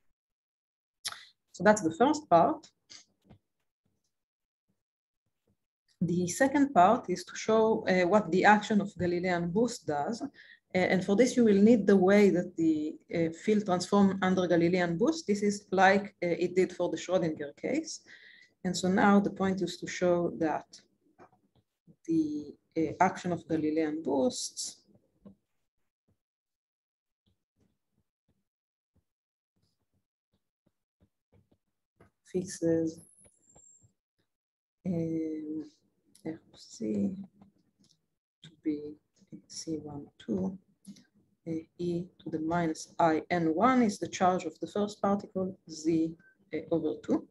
A: So that's the first part. The second part is to show uh, what the action of Galilean boost does. Uh, and for this, you will need the way that the uh, field transform under Galilean boost. This is like uh, it did for the Schrodinger case. And so now the point is to show that the uh, action of Galilean boosts fixes um, F of C to be C one two, uh, e to the minus I n one is the charge of the first particle, z uh, over two.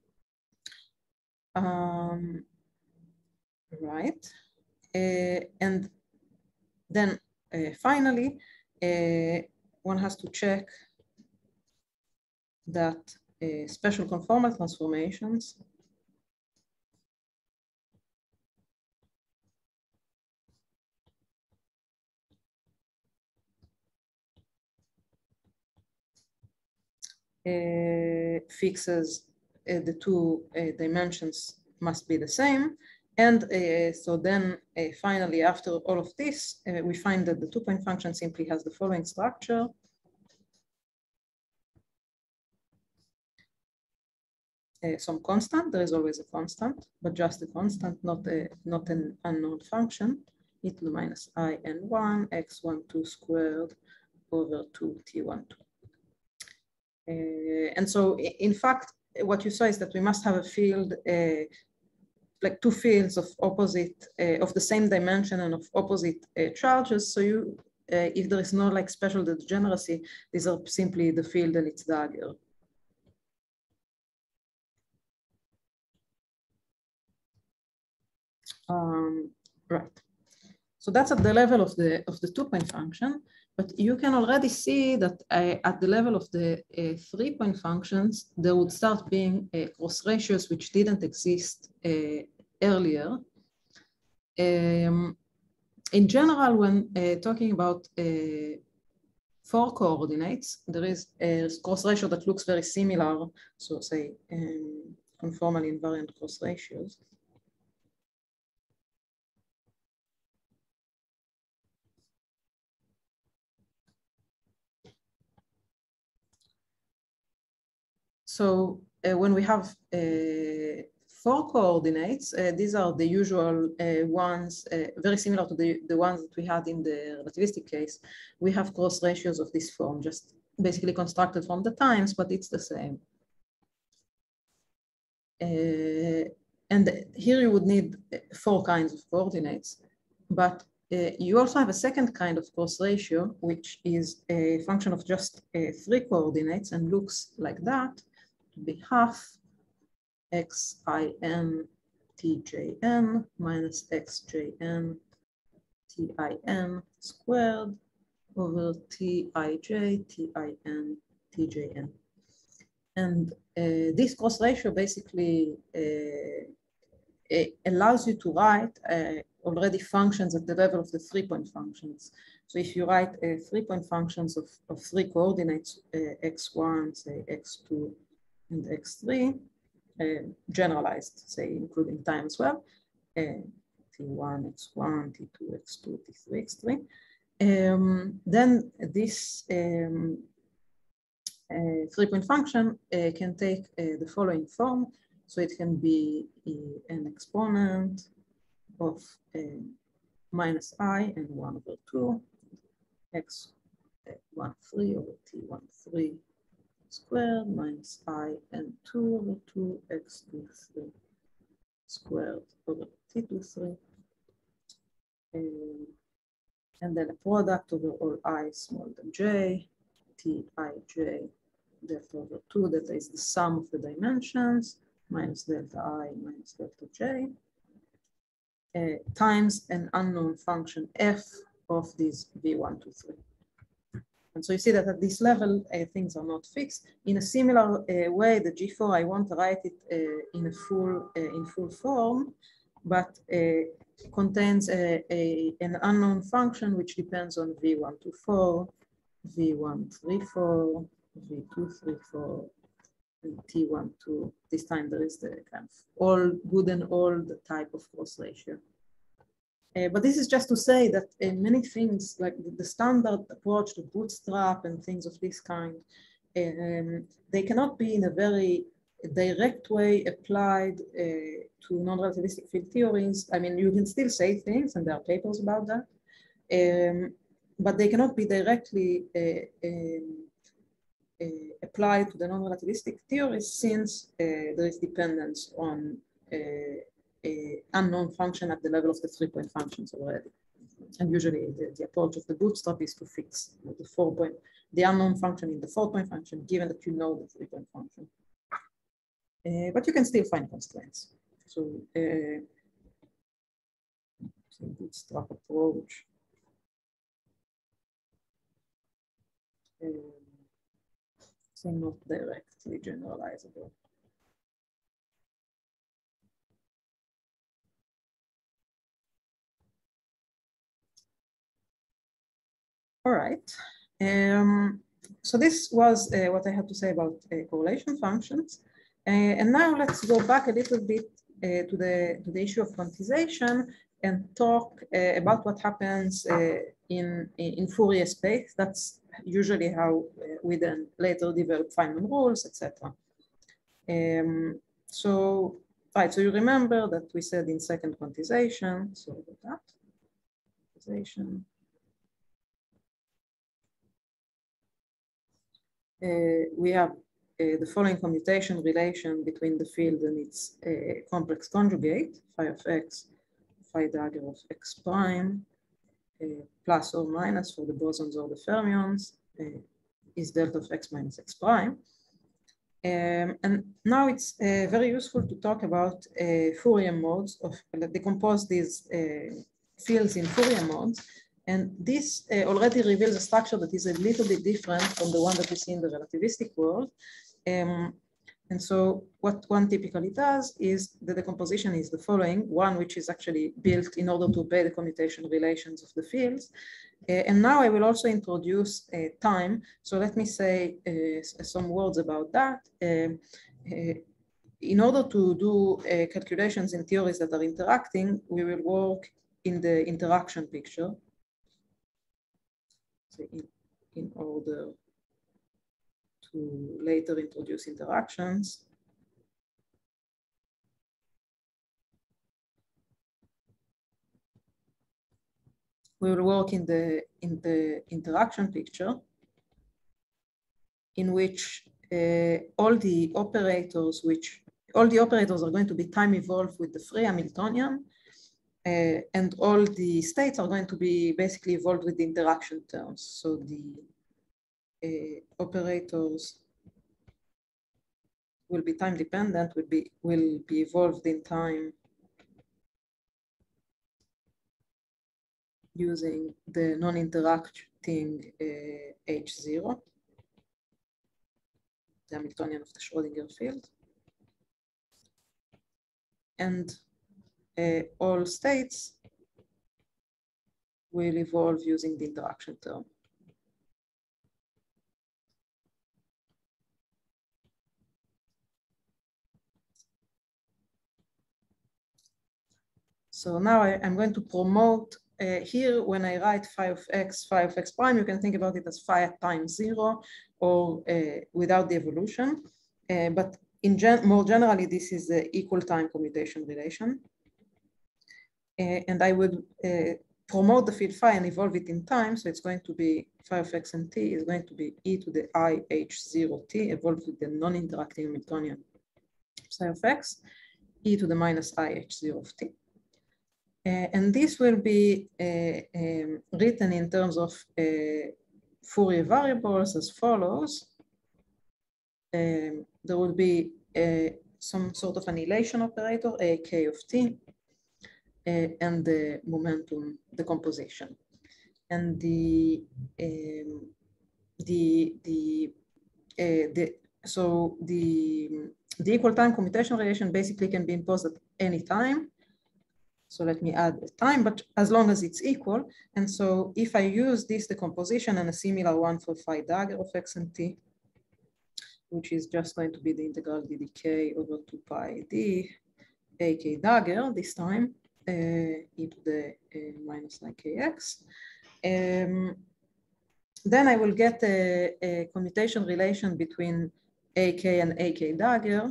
A: Um, right, uh, and then uh, finally, uh, one has to check that uh, special conformal transformations uh, fixes uh, the two uh, dimensions must be the same. And uh, so then uh, finally, after all of this, uh, we find that the two-point function simply has the following structure. Uh, some constant, there is always a constant, but just a constant, not, a, not an unknown function, e to the minus I n one, x one two squared over two t one two. Uh, and so in fact, what you saw is that we must have a field, uh, like two fields of opposite, uh, of the same dimension and of opposite uh, charges. So you, uh, if there is no like special degeneracy, these are simply the field and its dagger. Um, right. So that's at the level of the of the two-point function, but you can already see that uh, at the level of the uh, three-point functions, there would start being uh, cross ratios which didn't exist uh, earlier. Um, in general, when uh, talking about uh, four coordinates, there is a cross ratio that looks very similar. So say um, conformal invariant cross ratios. So uh, when we have uh, four coordinates, uh, these are the usual uh, ones, uh, very similar to the, the ones that we had in the relativistic case. We have cross ratios of this form, just basically constructed from the times, but it's the same. Uh, and here you would need four kinds of coordinates, but uh, you also have a second kind of cross ratio, which is a function of just uh, three coordinates and looks like that, to be half xin tjn minus xjn tin squared over tij tin tjn. And uh, this cross ratio basically uh, allows you to write uh, already functions at the level of the three-point functions. So if you write uh, three-point functions of, of three coordinates, uh, x one, say x two, and x three, uh, generalized, say including time as well, uh, t one, x one, t two, x two, t three, x three, um, then this um, uh, three-point function uh, can take uh, the following form. So it can be uh, an exponent of uh, minus i and one over two, x one three over t one three squared minus i and two over two x two three squared over t two three. Um, and then a product over all I smaller than j, tij delta over two, that is the sum of the dimensions, minus delta I minus delta j, uh, times an unknown function f of these v one, two, three. And so you see that at this level, uh, things are not fixed. In a similar uh, way, the G four, I want to write it uh, in a full uh, in full form, but uh, contains a, a, an unknown function which depends on v one two four, v one three four, v two three four, and t one two. This time there is the kind of all good and old type of cross ratio. Uh, but this is just to say that uh, many things like the, the standard approach to bootstrap and things of this kind, um, they cannot be in a very direct way applied uh, to non-relativistic field theories. I mean, you can still say things, and there are papers about that, um, but they cannot be directly uh, um, uh, applied to the non-relativistic theories, since uh, there is dependence on uh, a unknown function at the level of the three-point functions already. And usually the, the approach of the bootstrap is to fix the four-point, the unknown function in the four-point function, given that you know the three-point function. Uh, but you can still find constraints. So, uh, so bootstrap approach. Uh, so not directly generalizable. All right. Um, so this was uh, what I had to say about uh, correlation functions. Uh, and now let's go back a little bit uh, to, the, to the issue of quantization and talk uh, about what happens uh, in, in Fourier space. That's usually how uh, we then later develop Feynman rules, et cetera. Um, so, right, so you remember that we said in second quantization, sorry about that, quantization. Uh, we have uh, the following commutation relation between the field and its uh, complex conjugate, phi of x, phi dagger of x prime, uh, plus or minus for the bosons or the fermions, uh, is delta of x minus x prime. Um, and now it's uh, very useful to talk about uh, Fourier modes of, uh, decompose these uh, fields in Fourier modes. And this uh, already reveals a structure that is a little bit different from the one that we see in the relativistic world. Um, and so what one typically does is the decomposition is the following, one which is actually built in order to obey the commutation relations of the fields. Uh, and now I will also introduce uh, time. So let me say uh, some words about that. Um, uh, in order to do uh, calculations in theories that are interacting, we will work in the interaction picture. In, in order to later introduce interactions. we will work in the in the interaction picture, in which uh, all the operators, which all the operators are going to be time evolved with the free Hamiltonian, uh, and all the states are going to be basically evolved with the interaction terms. So the uh, operators will be time dependent, will be will be evolved in time using the non-interacting uh, H zero, the Hamiltonian of the Schrodinger field. And uh, all states will evolve using the interaction term. So now I, I'm going to promote uh, here when I write phi of x, phi of x prime, you can think about it as phi at time zero or uh, without the evolution. Uh, but in gen more generally, this is the equal time commutation relation. Uh, and I would uh, promote the field phi and evolve it in time. So it's going to be phi of x and t is going to be e to the I h zero t evolved with the non-interacting Hamiltonian psi of x, e to the minus I h zero of t. Uh, and this will be uh, um, written in terms of uh, Fourier variables as follows. Um, there will be uh, some sort of annihilation operator, a k of t, uh, and the momentum decomposition. And the um, the the uh, the so the the equal time commutation relation basically can be imposed at any time. So let me add the time, but as long as it's equal. And so if I use this decomposition and a similar one for phi dagger of x and t, which is just going to be the integral d dk over two pi d a k dagger this time, uh, e to the uh, minus I kx. Um, then I will get a, a commutation relation between ak and ak dagger,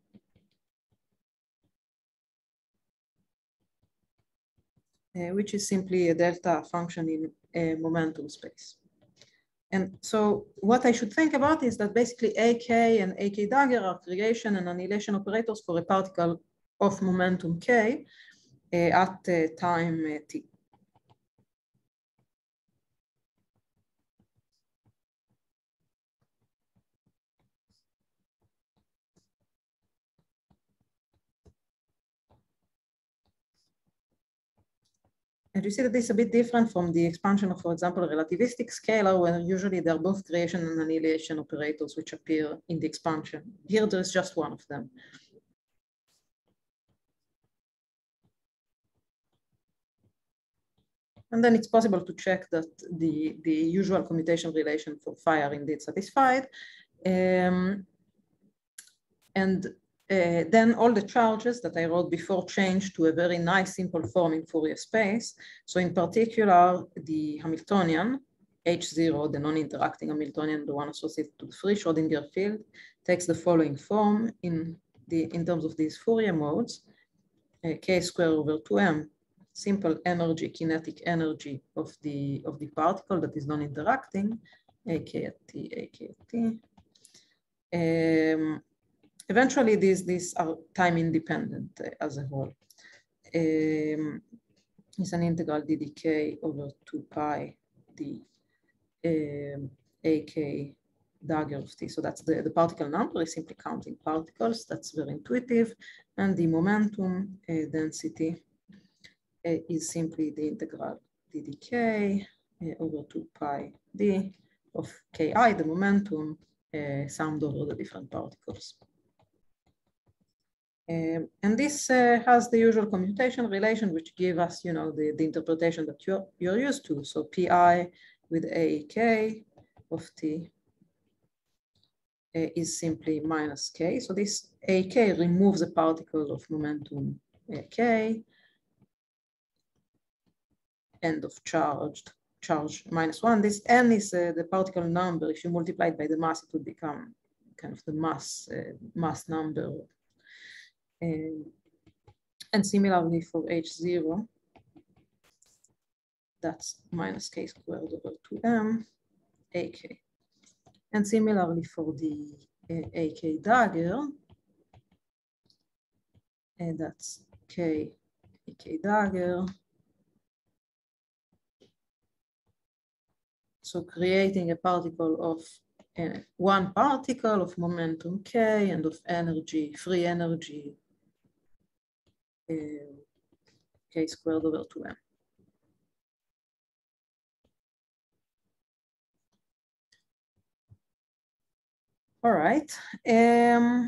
A: Uh, which is simply a delta function in a momentum space. And so what I should think about is that basically A K and A K dagger are creation and annihilation operators for a particle of momentum K uh, at uh, time uh, T. And you see that this is a bit different from the expansion of, for example, a relativistic scalar, where usually they're both creation and annihilation operators which appear in the expansion. Here, there is just one of them. And then it's possible to check that the, the usual commutation relation for phi are indeed satisfied. Um, and Uh, then all the charges that I wrote before change to a very nice simple form in Fourier space. So in particular, the Hamiltonian, H zero, the non-interacting Hamiltonian, the one associated to the free Schrodinger field, takes the following form in, the, in terms of these Fourier modes, uh, k squared over two m, simple energy, kinetic energy of the, of the particle that is non-interacting, ak at t, ak at t. Um, Eventually, these, these are time independent uh, as a whole. Um, it's an integral d dk over two pi d um, ak dagger of t. So that's the, the particle number is simply counting particles. That's very intuitive. And the momentum uh, density uh, is simply the integral d dk uh, over two pi d of ki, the momentum uh, summed over the different particles. Um, and this uh, has the usual commutation relation, which give us, you know, the, the interpretation that you're, you're used to. So pi with A K of t uh, is simply minus k. So this A K removes a particle of momentum uh, k, end of charged, charge minus one. This n is uh, the particle number. If you multiply it by the mass, it would become kind of the mass, uh, mass number. Um, and similarly for H zero, that's minus k squared over two m ak. And similarly for the uh, ak dagger, and that's k ak dagger. So creating a particle of uh, one particle of momentum k and of energy, free energy uh, k squared over two m. All right. Um,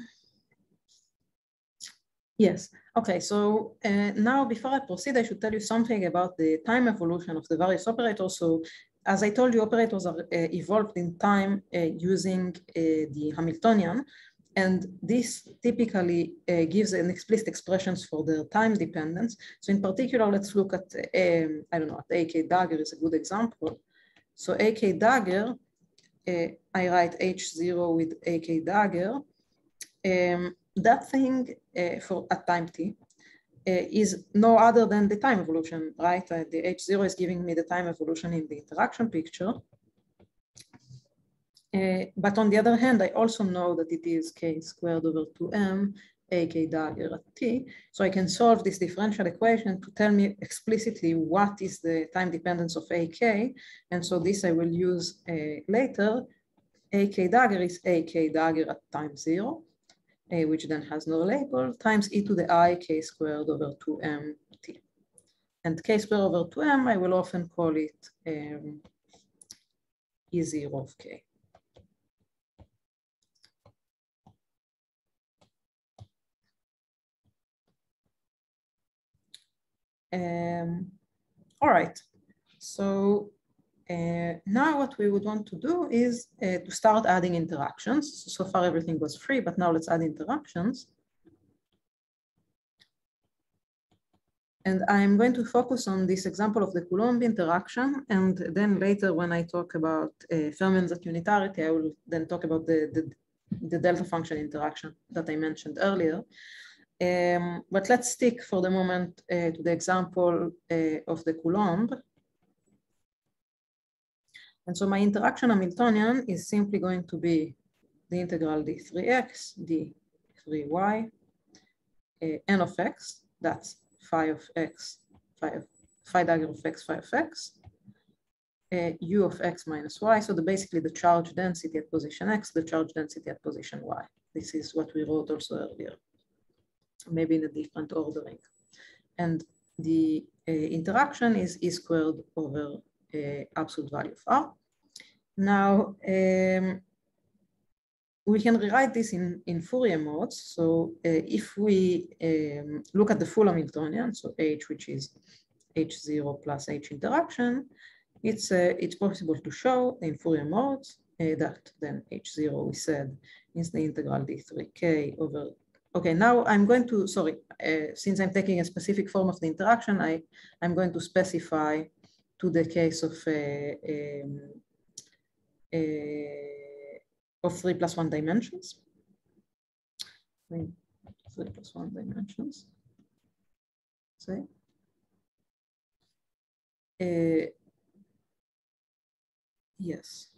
A: yes. Okay. So uh, now, before I proceed, I should tell you something about the time evolution of the various operators. So, as I told you, operators are uh, evolved in time uh, using uh, the Hamiltonian, and this typically uh, gives an explicit expressions for their time dependence. So, in particular, let's look at um, I don't know, at ak dagger is a good example. So, ak dagger. Uh, I write H zero with ak dagger. Um, that thing uh, for at time t uh, is no other than the time evolution, right? Uh, the H zero is giving me the time evolution in the interaction picture. Uh, but on the other hand, I also know that it is k squared over two m ak dagger at t. So I can solve this differential equation to tell me explicitly what is the time dependence of ak. And so this I will use uh, later. Ak dagger is ak dagger at time zero, uh, which then has no label, times e to the I k squared over two m t. And k squared over two m, I will often call it um, e zero of k. Um, all right, so uh, now what we would want to do is uh, to start adding interactions. So far everything was free, but now let's add interactions. And I'm going to focus on this example of the Coulomb interaction. And then later when I talk about uh, fermions at unitarity, I will then talk about the, the, the delta function interaction that I mentioned earlier. Um, but let's stick for the moment uh, to the example uh, of the Coulomb. And so my interaction Hamiltonian is simply going to be the integral d three x, d three y, uh, n of x, that's phi of x, phi, of, phi dagger of x, phi of x, uh, u of x minus y. So the, basically the charge density at position x, the charge density at position y. This is what we wrote also earlier, maybe in a different ordering. And the uh, interaction is e squared over uh, absolute value of r. Now, um, we can rewrite this in, in Fourier modes. So uh, if we um, look at the full Hamiltonian, so H, which is H zero plus H interaction, it's, uh, it's possible to show in Fourier modes uh, that then H zero, we said, is the integral d three k over. Okay, now I'm going to, sorry, uh, since I'm taking a specific form of the interaction, I, I'm going to specify to the case of uh, um, uh, of three plus one dimensions. Three plus one dimensions. Say. Uh, yes.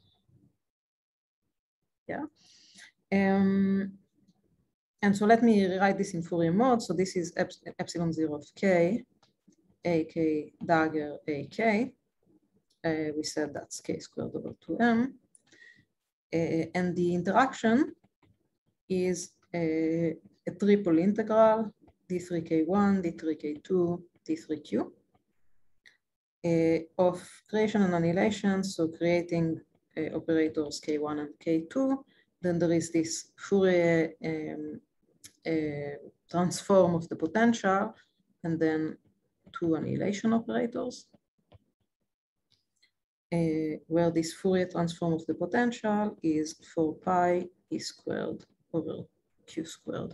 A: Yeah. Um, and so let me rewrite this in Fourier mode. So this is ep epsilon zero of k, ak dagger ak. Uh, we said that's k squared over two m. Uh, and the interaction is a, a triple integral d three k one, d three k two, d three q uh, of creation and annihilation. So creating uh, operators k one and k two. Then there is this Fourier um, uh, transform of the potential, and then two annihilation operators. Uh, where this Fourier transform of the potential is four pi e squared over q squared.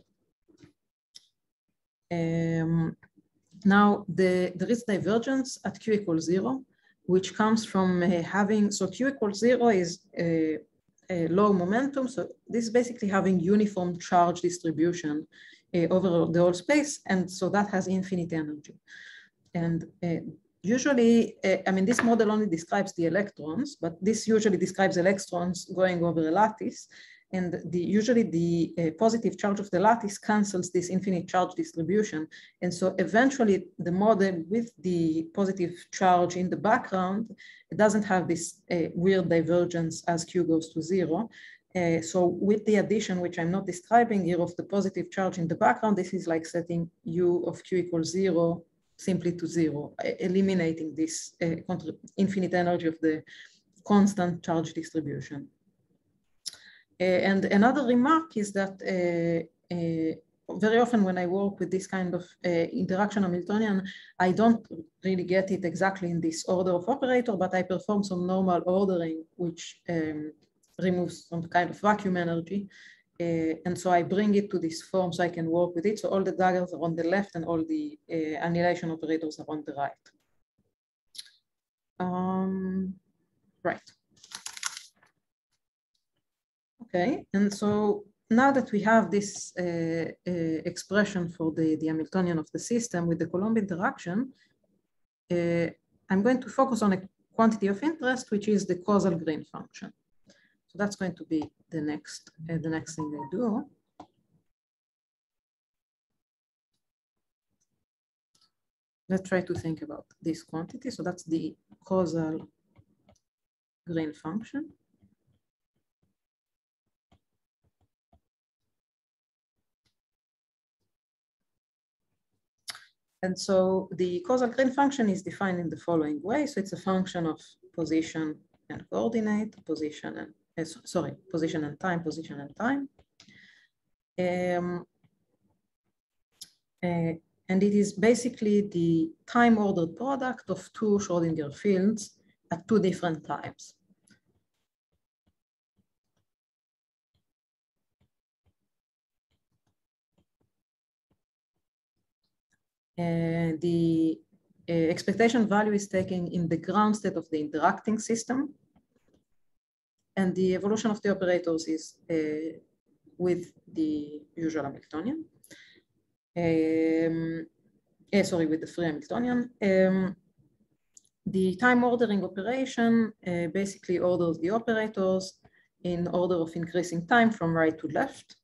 A: Um, now, the, there is divergence at q equals zero, which comes from uh, having, so q equals zero is a, a low momentum. So this is basically having uniform charge distribution uh, over the whole space. And so that has infinite energy. And uh, usually, uh, I mean, this model only describes the electrons, but this usually describes electrons going over a lattice. And the, usually the uh, positive charge of the lattice cancels this infinite charge distribution. And so eventually the model with the positive charge in the background, it doesn't have this uh, weird divergence as Q goes to zero. Uh, so with the addition, which I'm not describing here, of the positive charge in the background, this is like setting U of Q equals zero simply to zero, eliminating this uh, infinite energy of the constant charge distribution. Uh, and another remark is that uh, uh, very often when I work with this kind of uh, interaction Hamiltonian, I don't really get it exactly in this order of operator, but I perform some normal ordering, which um, removes some kind of vacuum energy. Uh, and so I bring it to this form so I can work with it. So all the daggers are on the left and all the uh, annihilation operators are on the right. Um, right. Okay, and so now that we have this uh, uh, expression for the, the Hamiltonian of the system with the Coulomb interaction, uh, I'm going to focus on a quantity of interest, which is the causal Green function. So that's going to be the next, uh, the next thing I do. Let's try to think about this quantity. So that's the causal Green function. And so the causal Green function is defined in the following way. So it's a function of position and coordinate, position and, uh, sorry, position and time, position and time. Um, uh, and it is basically the time ordered product of two Schrodinger fields at two different times. Uh, the uh, expectation value is taken in the ground state of the interacting system. And the evolution of the operators is uh, with the usual Hamiltonian. Um, uh, sorry, with the free Hamiltonian. Um, the time ordering operation uh, basically orders the operators in order of increasing time from right to left.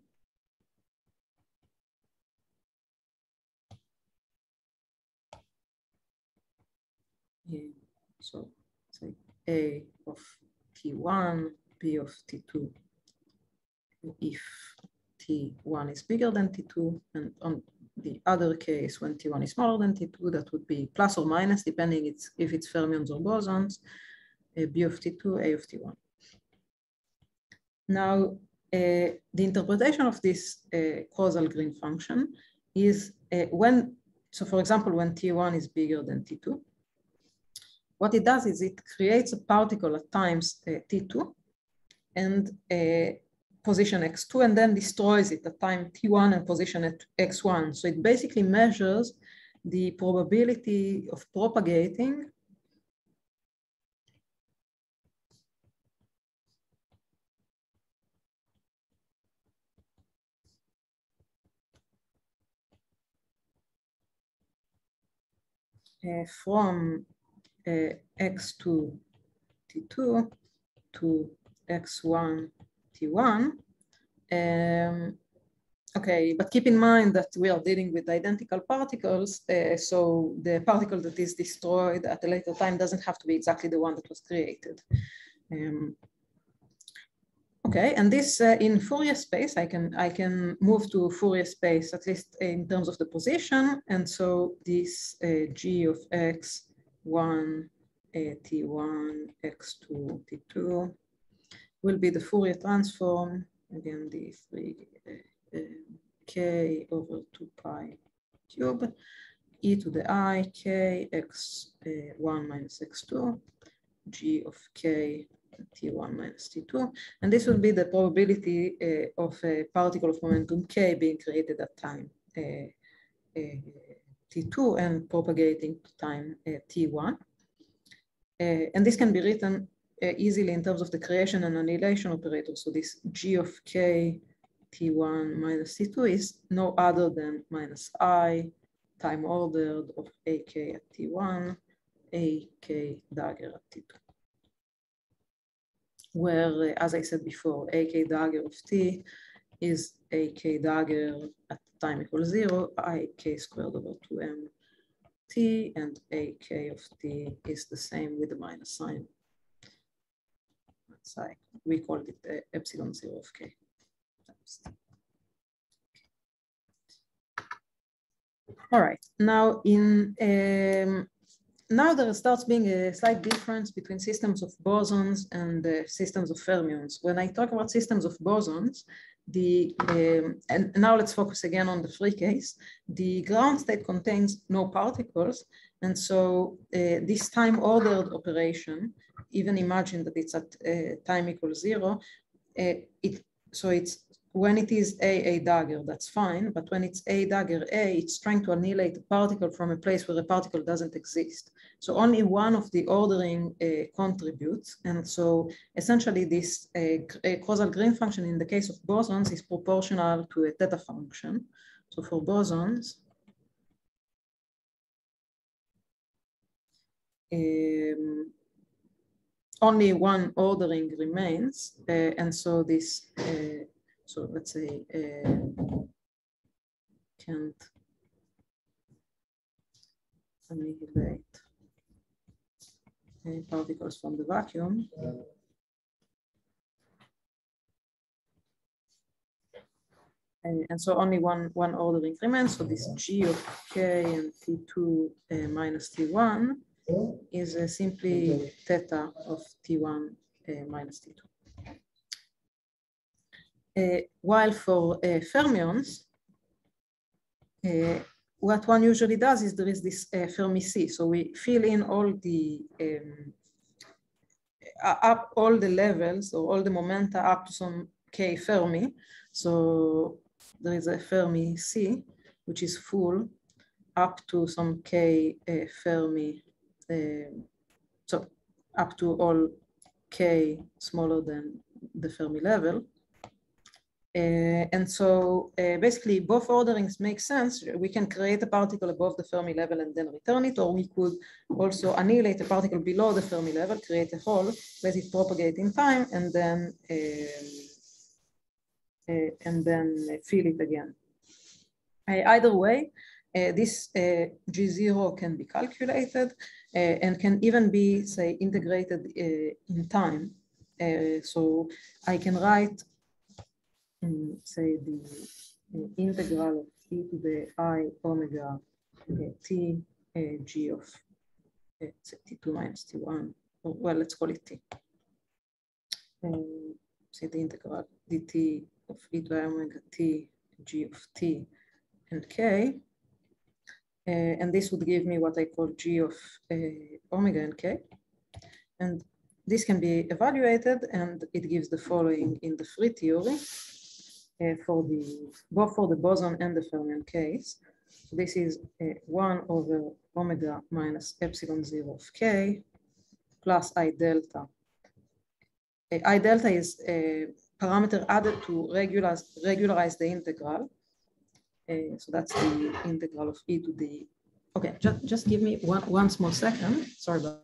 A: Yeah. So say A of T one, B of T two, if T one is bigger than T two, and on the other case, when T one is smaller than T two, that would be plus or minus, depending it's, if it's fermions or bosons, uh, B of T two, A of T one. Now, uh, the interpretation of this uh, causal Green function is uh, when, so for example, when T one is bigger than T two, what it does is it creates a particle at times uh, T two and uh, position X two, and then destroys it at time T one and position at X one. So it basically measures the probability of propagating uh, from uh, X two T two to X one T one. Um, okay, but keep in mind that we are dealing with identical particles, uh, so the particle that is destroyed at a later time doesn't have to be exactly the one that was created. Um, okay, and this uh, in Fourier space, I can I can move to Fourier space at least in terms of the position, and so this uh, G of X one uh, T one X two T two will be the Fourier transform, again, the three uh, uh, k over two pi cube, e to the I, k, x uh, one minus x two, g of k, t one minus t two. And this will be the probability uh, of a particle of momentum k being created at time uh, uh, t two and propagating to time uh, t one. Uh, and this can be written uh, easily in terms of the creation and annihilation operator. So this G of K T one minus T two is no other than minus I time ordered of A K at T one A K dagger at T two. Where, as I said before, A K dagger of T is A K dagger at time equals zero, I K squared over two M T, and A K of T is the same with the minus sign. That's like, we called it uh, epsilon zero of K. All right, now in um, now there starts being a slight difference between systems of bosons and uh, systems of fermions. When I talk about systems of bosons, the um, and now let's focus again on the free case. The ground state contains no particles, and so uh, this time ordered operation, even imagine that it's at uh, time equals zero, uh, it so it's when it is A, A dagger, that's fine. But when it's A dagger A, it's trying to annihilate a particle from a place where a particle doesn't exist. So only one of the ordering uh, contributes. And so essentially this uh, causal green function in the case of bosons is proportional to a theta function. So for bosons, um, only one ordering remains. Uh, and so this, uh, so let's say, uh, can't annihilate uh, particles from the vacuum. Uh, and so only one, one ordering remains. So this G of K and T two uh, minus T one is uh, simply theta of T one uh, minus T two. Uh, while for uh, fermions, uh, what one usually does is there is this uh, Fermi C. So we fill in all the um, up all the levels or all the momenta up to some K Fermi. So there is a Fermi C, which is full up to some K uh, Fermi. Uh, so up to all K smaller than the Fermi level. Uh, and so uh, basically both orderings make sense. We can create a particle above the Fermi level and then return it, or we could also annihilate a particle below the Fermi level, create a hole, let it propagate in time, and then um, uh, and then fill it again. Uh, either way, uh, this uh, G zero can be calculated uh, and can even be, say, integrated uh, in time. Uh, so I can write and say the uh, integral of e to the I omega uh, t uh, g of uh, t two minus t one, or well, let's call it t. Um, say the integral dt of e to the omega t g of t and k. Uh, and this would give me what I call g of uh, omega and k. And this can be evaluated, and it gives the following in the free theory. Uh, for the both for the boson and the fermion case. So this is uh, one over omega minus epsilon zero of k plus I delta. Uh, I delta is a parameter added to regularize, regularize the integral. Uh, so that's the integral of e to the, okay, just, just give me one, one small second. Sorry about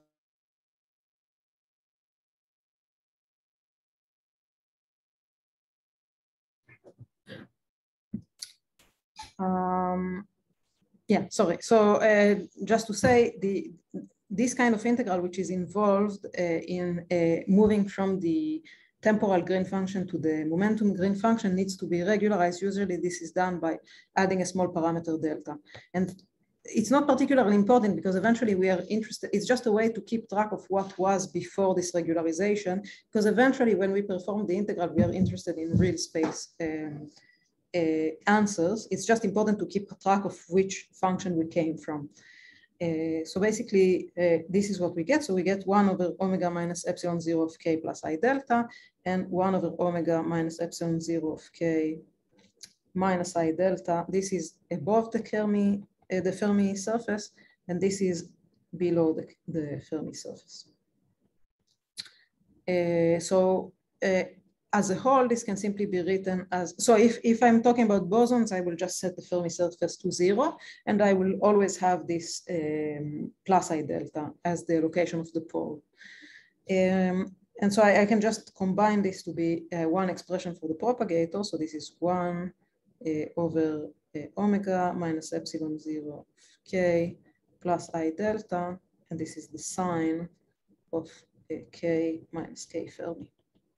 A: Um, yeah, sorry. So uh, just to say, the this kind of integral, which is involved uh, in uh, moving from the temporal green function to the momentum green function, needs to be regularized. Usually this is done by adding a small parameter delta. And it's not particularly important because eventually we are interested, it's just a way to keep track of what was before this regularization, because eventually when we perform the integral, we are interested in real space um, Uh, answers. It's just important to keep track of which function we came from. Uh, so basically, uh, this is what we get. So we get one over omega minus epsilon zero of k plus I delta, and one over omega minus epsilon zero of k minus I delta. This is above the Fermi, uh, the Fermi surface, and this is below the, the Fermi surface. Uh, so uh, as a whole, this can simply be written as, so if, if I'm talking about bosons, I will just set the Fermi surface to zero, and I will always have this um, plus I delta as the location of the pole. Um, and so I, I can just combine this to be uh, one expression for the propagator. So this is one uh, over uh, omega minus epsilon zero k plus I delta, and this is the sign of uh, k minus k Fermi.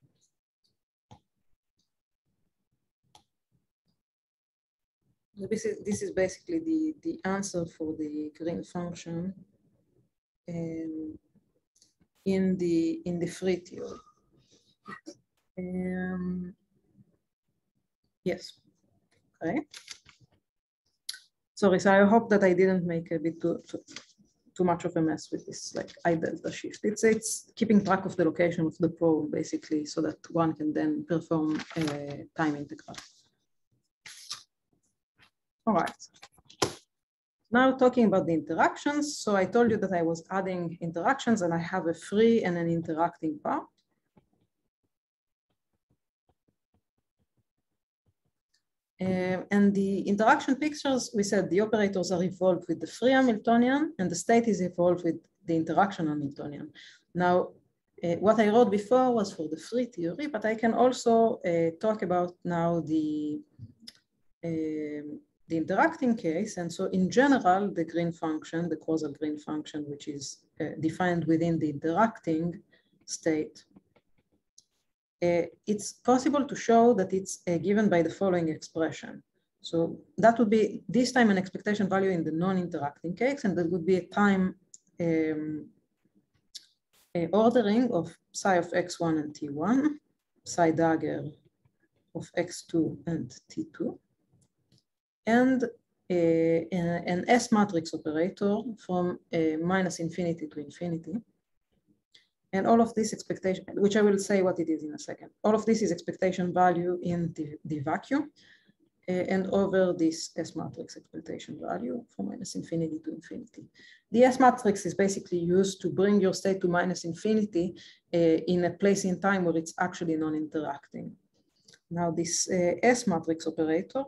A: This is, this is basically the, the answer for the green function um, in the in the free theory. Um, yes, okay. Sorry, so I hope that I didn't make a bit too, too, too much of a mess with this like I delta shift. It's, it's keeping track of the location of the pole basically so that one can then perform a time integral. All right. Now talking about the interactions. So I told you that I was adding interactions and I have a free and an interacting part. Um, and the interaction pictures, we said the operators are evolved with the free Hamiltonian and the state is evolved with the interaction Hamiltonian. Now, uh, what I wrote before was for the free theory, but I can also uh, talk about now the, um, the interacting case. And so in general, the green function, the causal green function, which is uh, defined within the interacting state, Uh, it's possible to show that it's uh, given by the following expression. So that would be this time an expectation value in the non-interacting case, and that would be a time um, a ordering of psi of x one and t one, psi dagger of x two and t two, and a, a, an S matrix operator from uh, minus infinity to infinity. And all of this expectation, which I will say what it is in a second. All of this is expectation value in the, the vacuum uh, and over this S matrix expectation value from minus infinity to infinity. The S matrix is basically used to bring your state to minus infinity uh, in a place in time where it's actually non-interacting. Now this uh, S matrix operator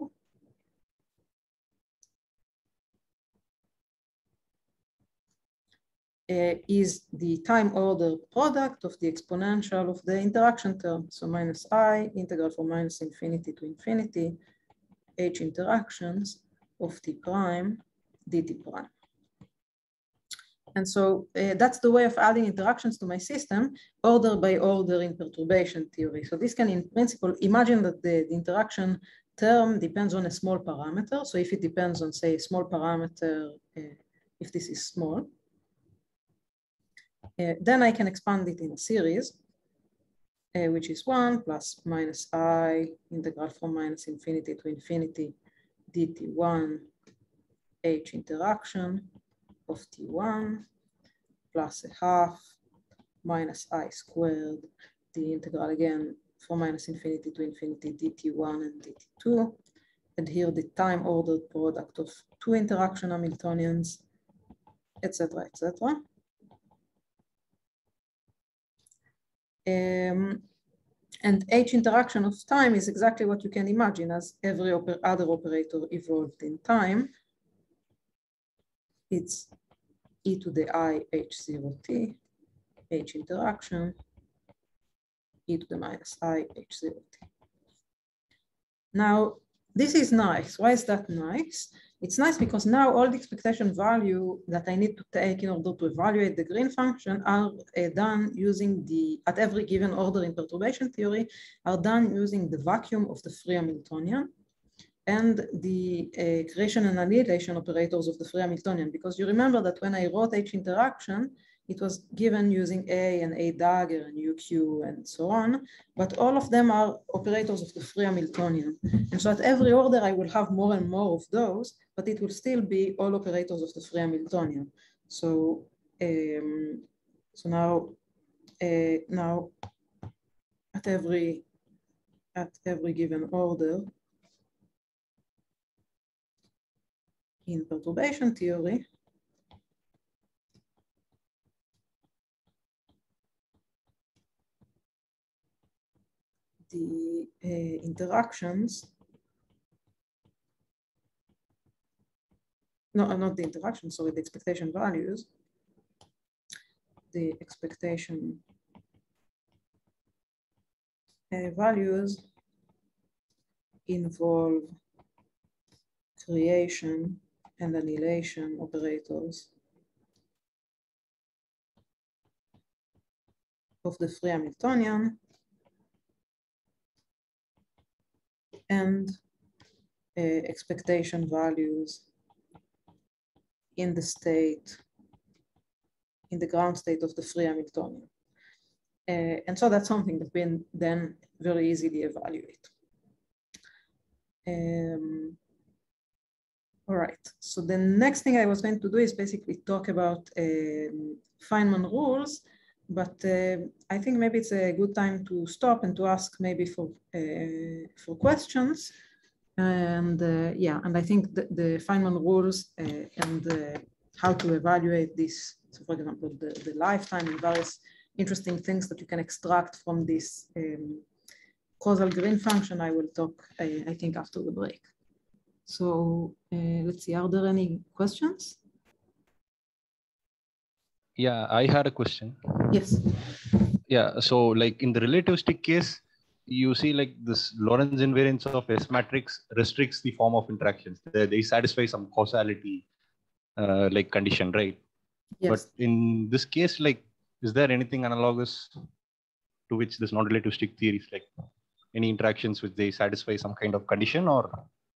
A: Uh, is the time order product of the exponential of the interaction term. So minus I, integral from minus infinity to infinity, H interactions of T prime, dt prime. And so uh, that's the way of adding interactions to my system, order by order in perturbation theory. So this can, in principle, imagine that the, the interaction term depends on a small parameter. So if it depends on, say, a small parameter, uh, if this is small, Uh, then I can expand it in a series, uh, which is one plus minus I integral from minus infinity to infinity dt one H interaction of T one plus a half minus I squared, the integral again from minus infinity to infinity dt one and dt two. And here the time ordered product of two interaction Hamiltonians, et cetera, et cetera. Um, and H interaction of time is exactly what you can imagine as every oper other operator evolved in time. It's e to the I H zero t, H interaction, e to the minus I H zero t. Now, this is nice. Why is that nice? It's nice because now all the expectation value that I need to take in order to evaluate the green function are uh, done using the, at every given order in perturbation theory, are done using the vacuum of the free Hamiltonian and the uh, creation and annihilation operators of the free Hamiltonian. Because you remember that when I wrote H interaction, it was given using A and A dagger and U Q and so on, but all of them are operators of the free Hamiltonian. And so at every order, I will have more and more of those, but it will still be all operators of the free Hamiltonian. So, um, so now, uh, now at every, at every given order in perturbation theory, the uh, interactions, no, not the interaction, sorry, the expectation values, the expectation uh, values involve creation and annihilation operators of the free Hamiltonian and uh, expectation values in the state, in the ground state of the free Hamiltonian. Uh, and so that's something that we can then very easily evaluate. Um, all right, so the next thing I was going to do is basically talk about um, Feynman rules, but uh, I think maybe it's a good time to stop and to ask maybe for, uh, for questions. And uh, yeah, and I think the, the Feynman rules uh, and uh, how to evaluate this, so for example, the, the lifetime and various interesting things that you can extract from this um, causal green function, I will talk, I, I think, after the break. So uh, let's see, are there any questions?
F: Yeah, I had a question.
A: Yes.
F: Yeah, so like in the relativistic case, you see like this Lorentz invariance of S matrix restricts the form of interactions. They, they satisfy some causality uh, like condition, right?
A: Yes.
F: But in this case, like, is there anything analogous to which this non-relativistic theories, like any interactions which they satisfy some kind of condition, or?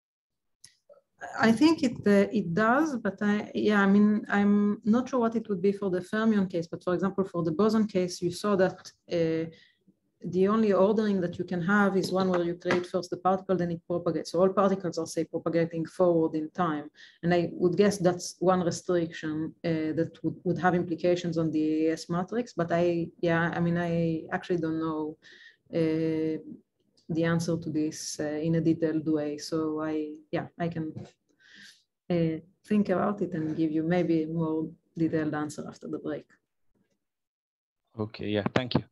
A: I think it uh, it does, but I yeah, I mean, I'm not sure what it would be for the fermion case, but for example, for the boson case, you saw that uh, the only ordering that you can have is one where you create first the particle, then it propagates. So all particles are, say, propagating forward in time. And I would guess that's one restriction uh, that would, would have implications on the S matrix. But I, yeah, I mean, I actually don't know uh, the answer to this uh, in a detailed way. So I, yeah, I can uh, think about it and give you maybe a more detailed answer after the break.
F: Okay, yeah, thank you.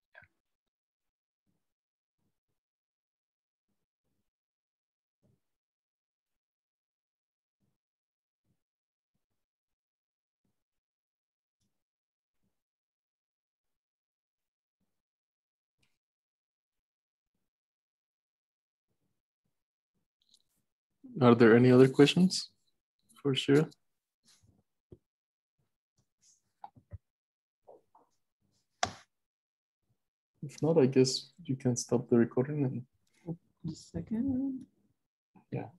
E: Are there any other questions for Shira? If not, I guess you can stop the recording and
A: Just a second.
E: yeah.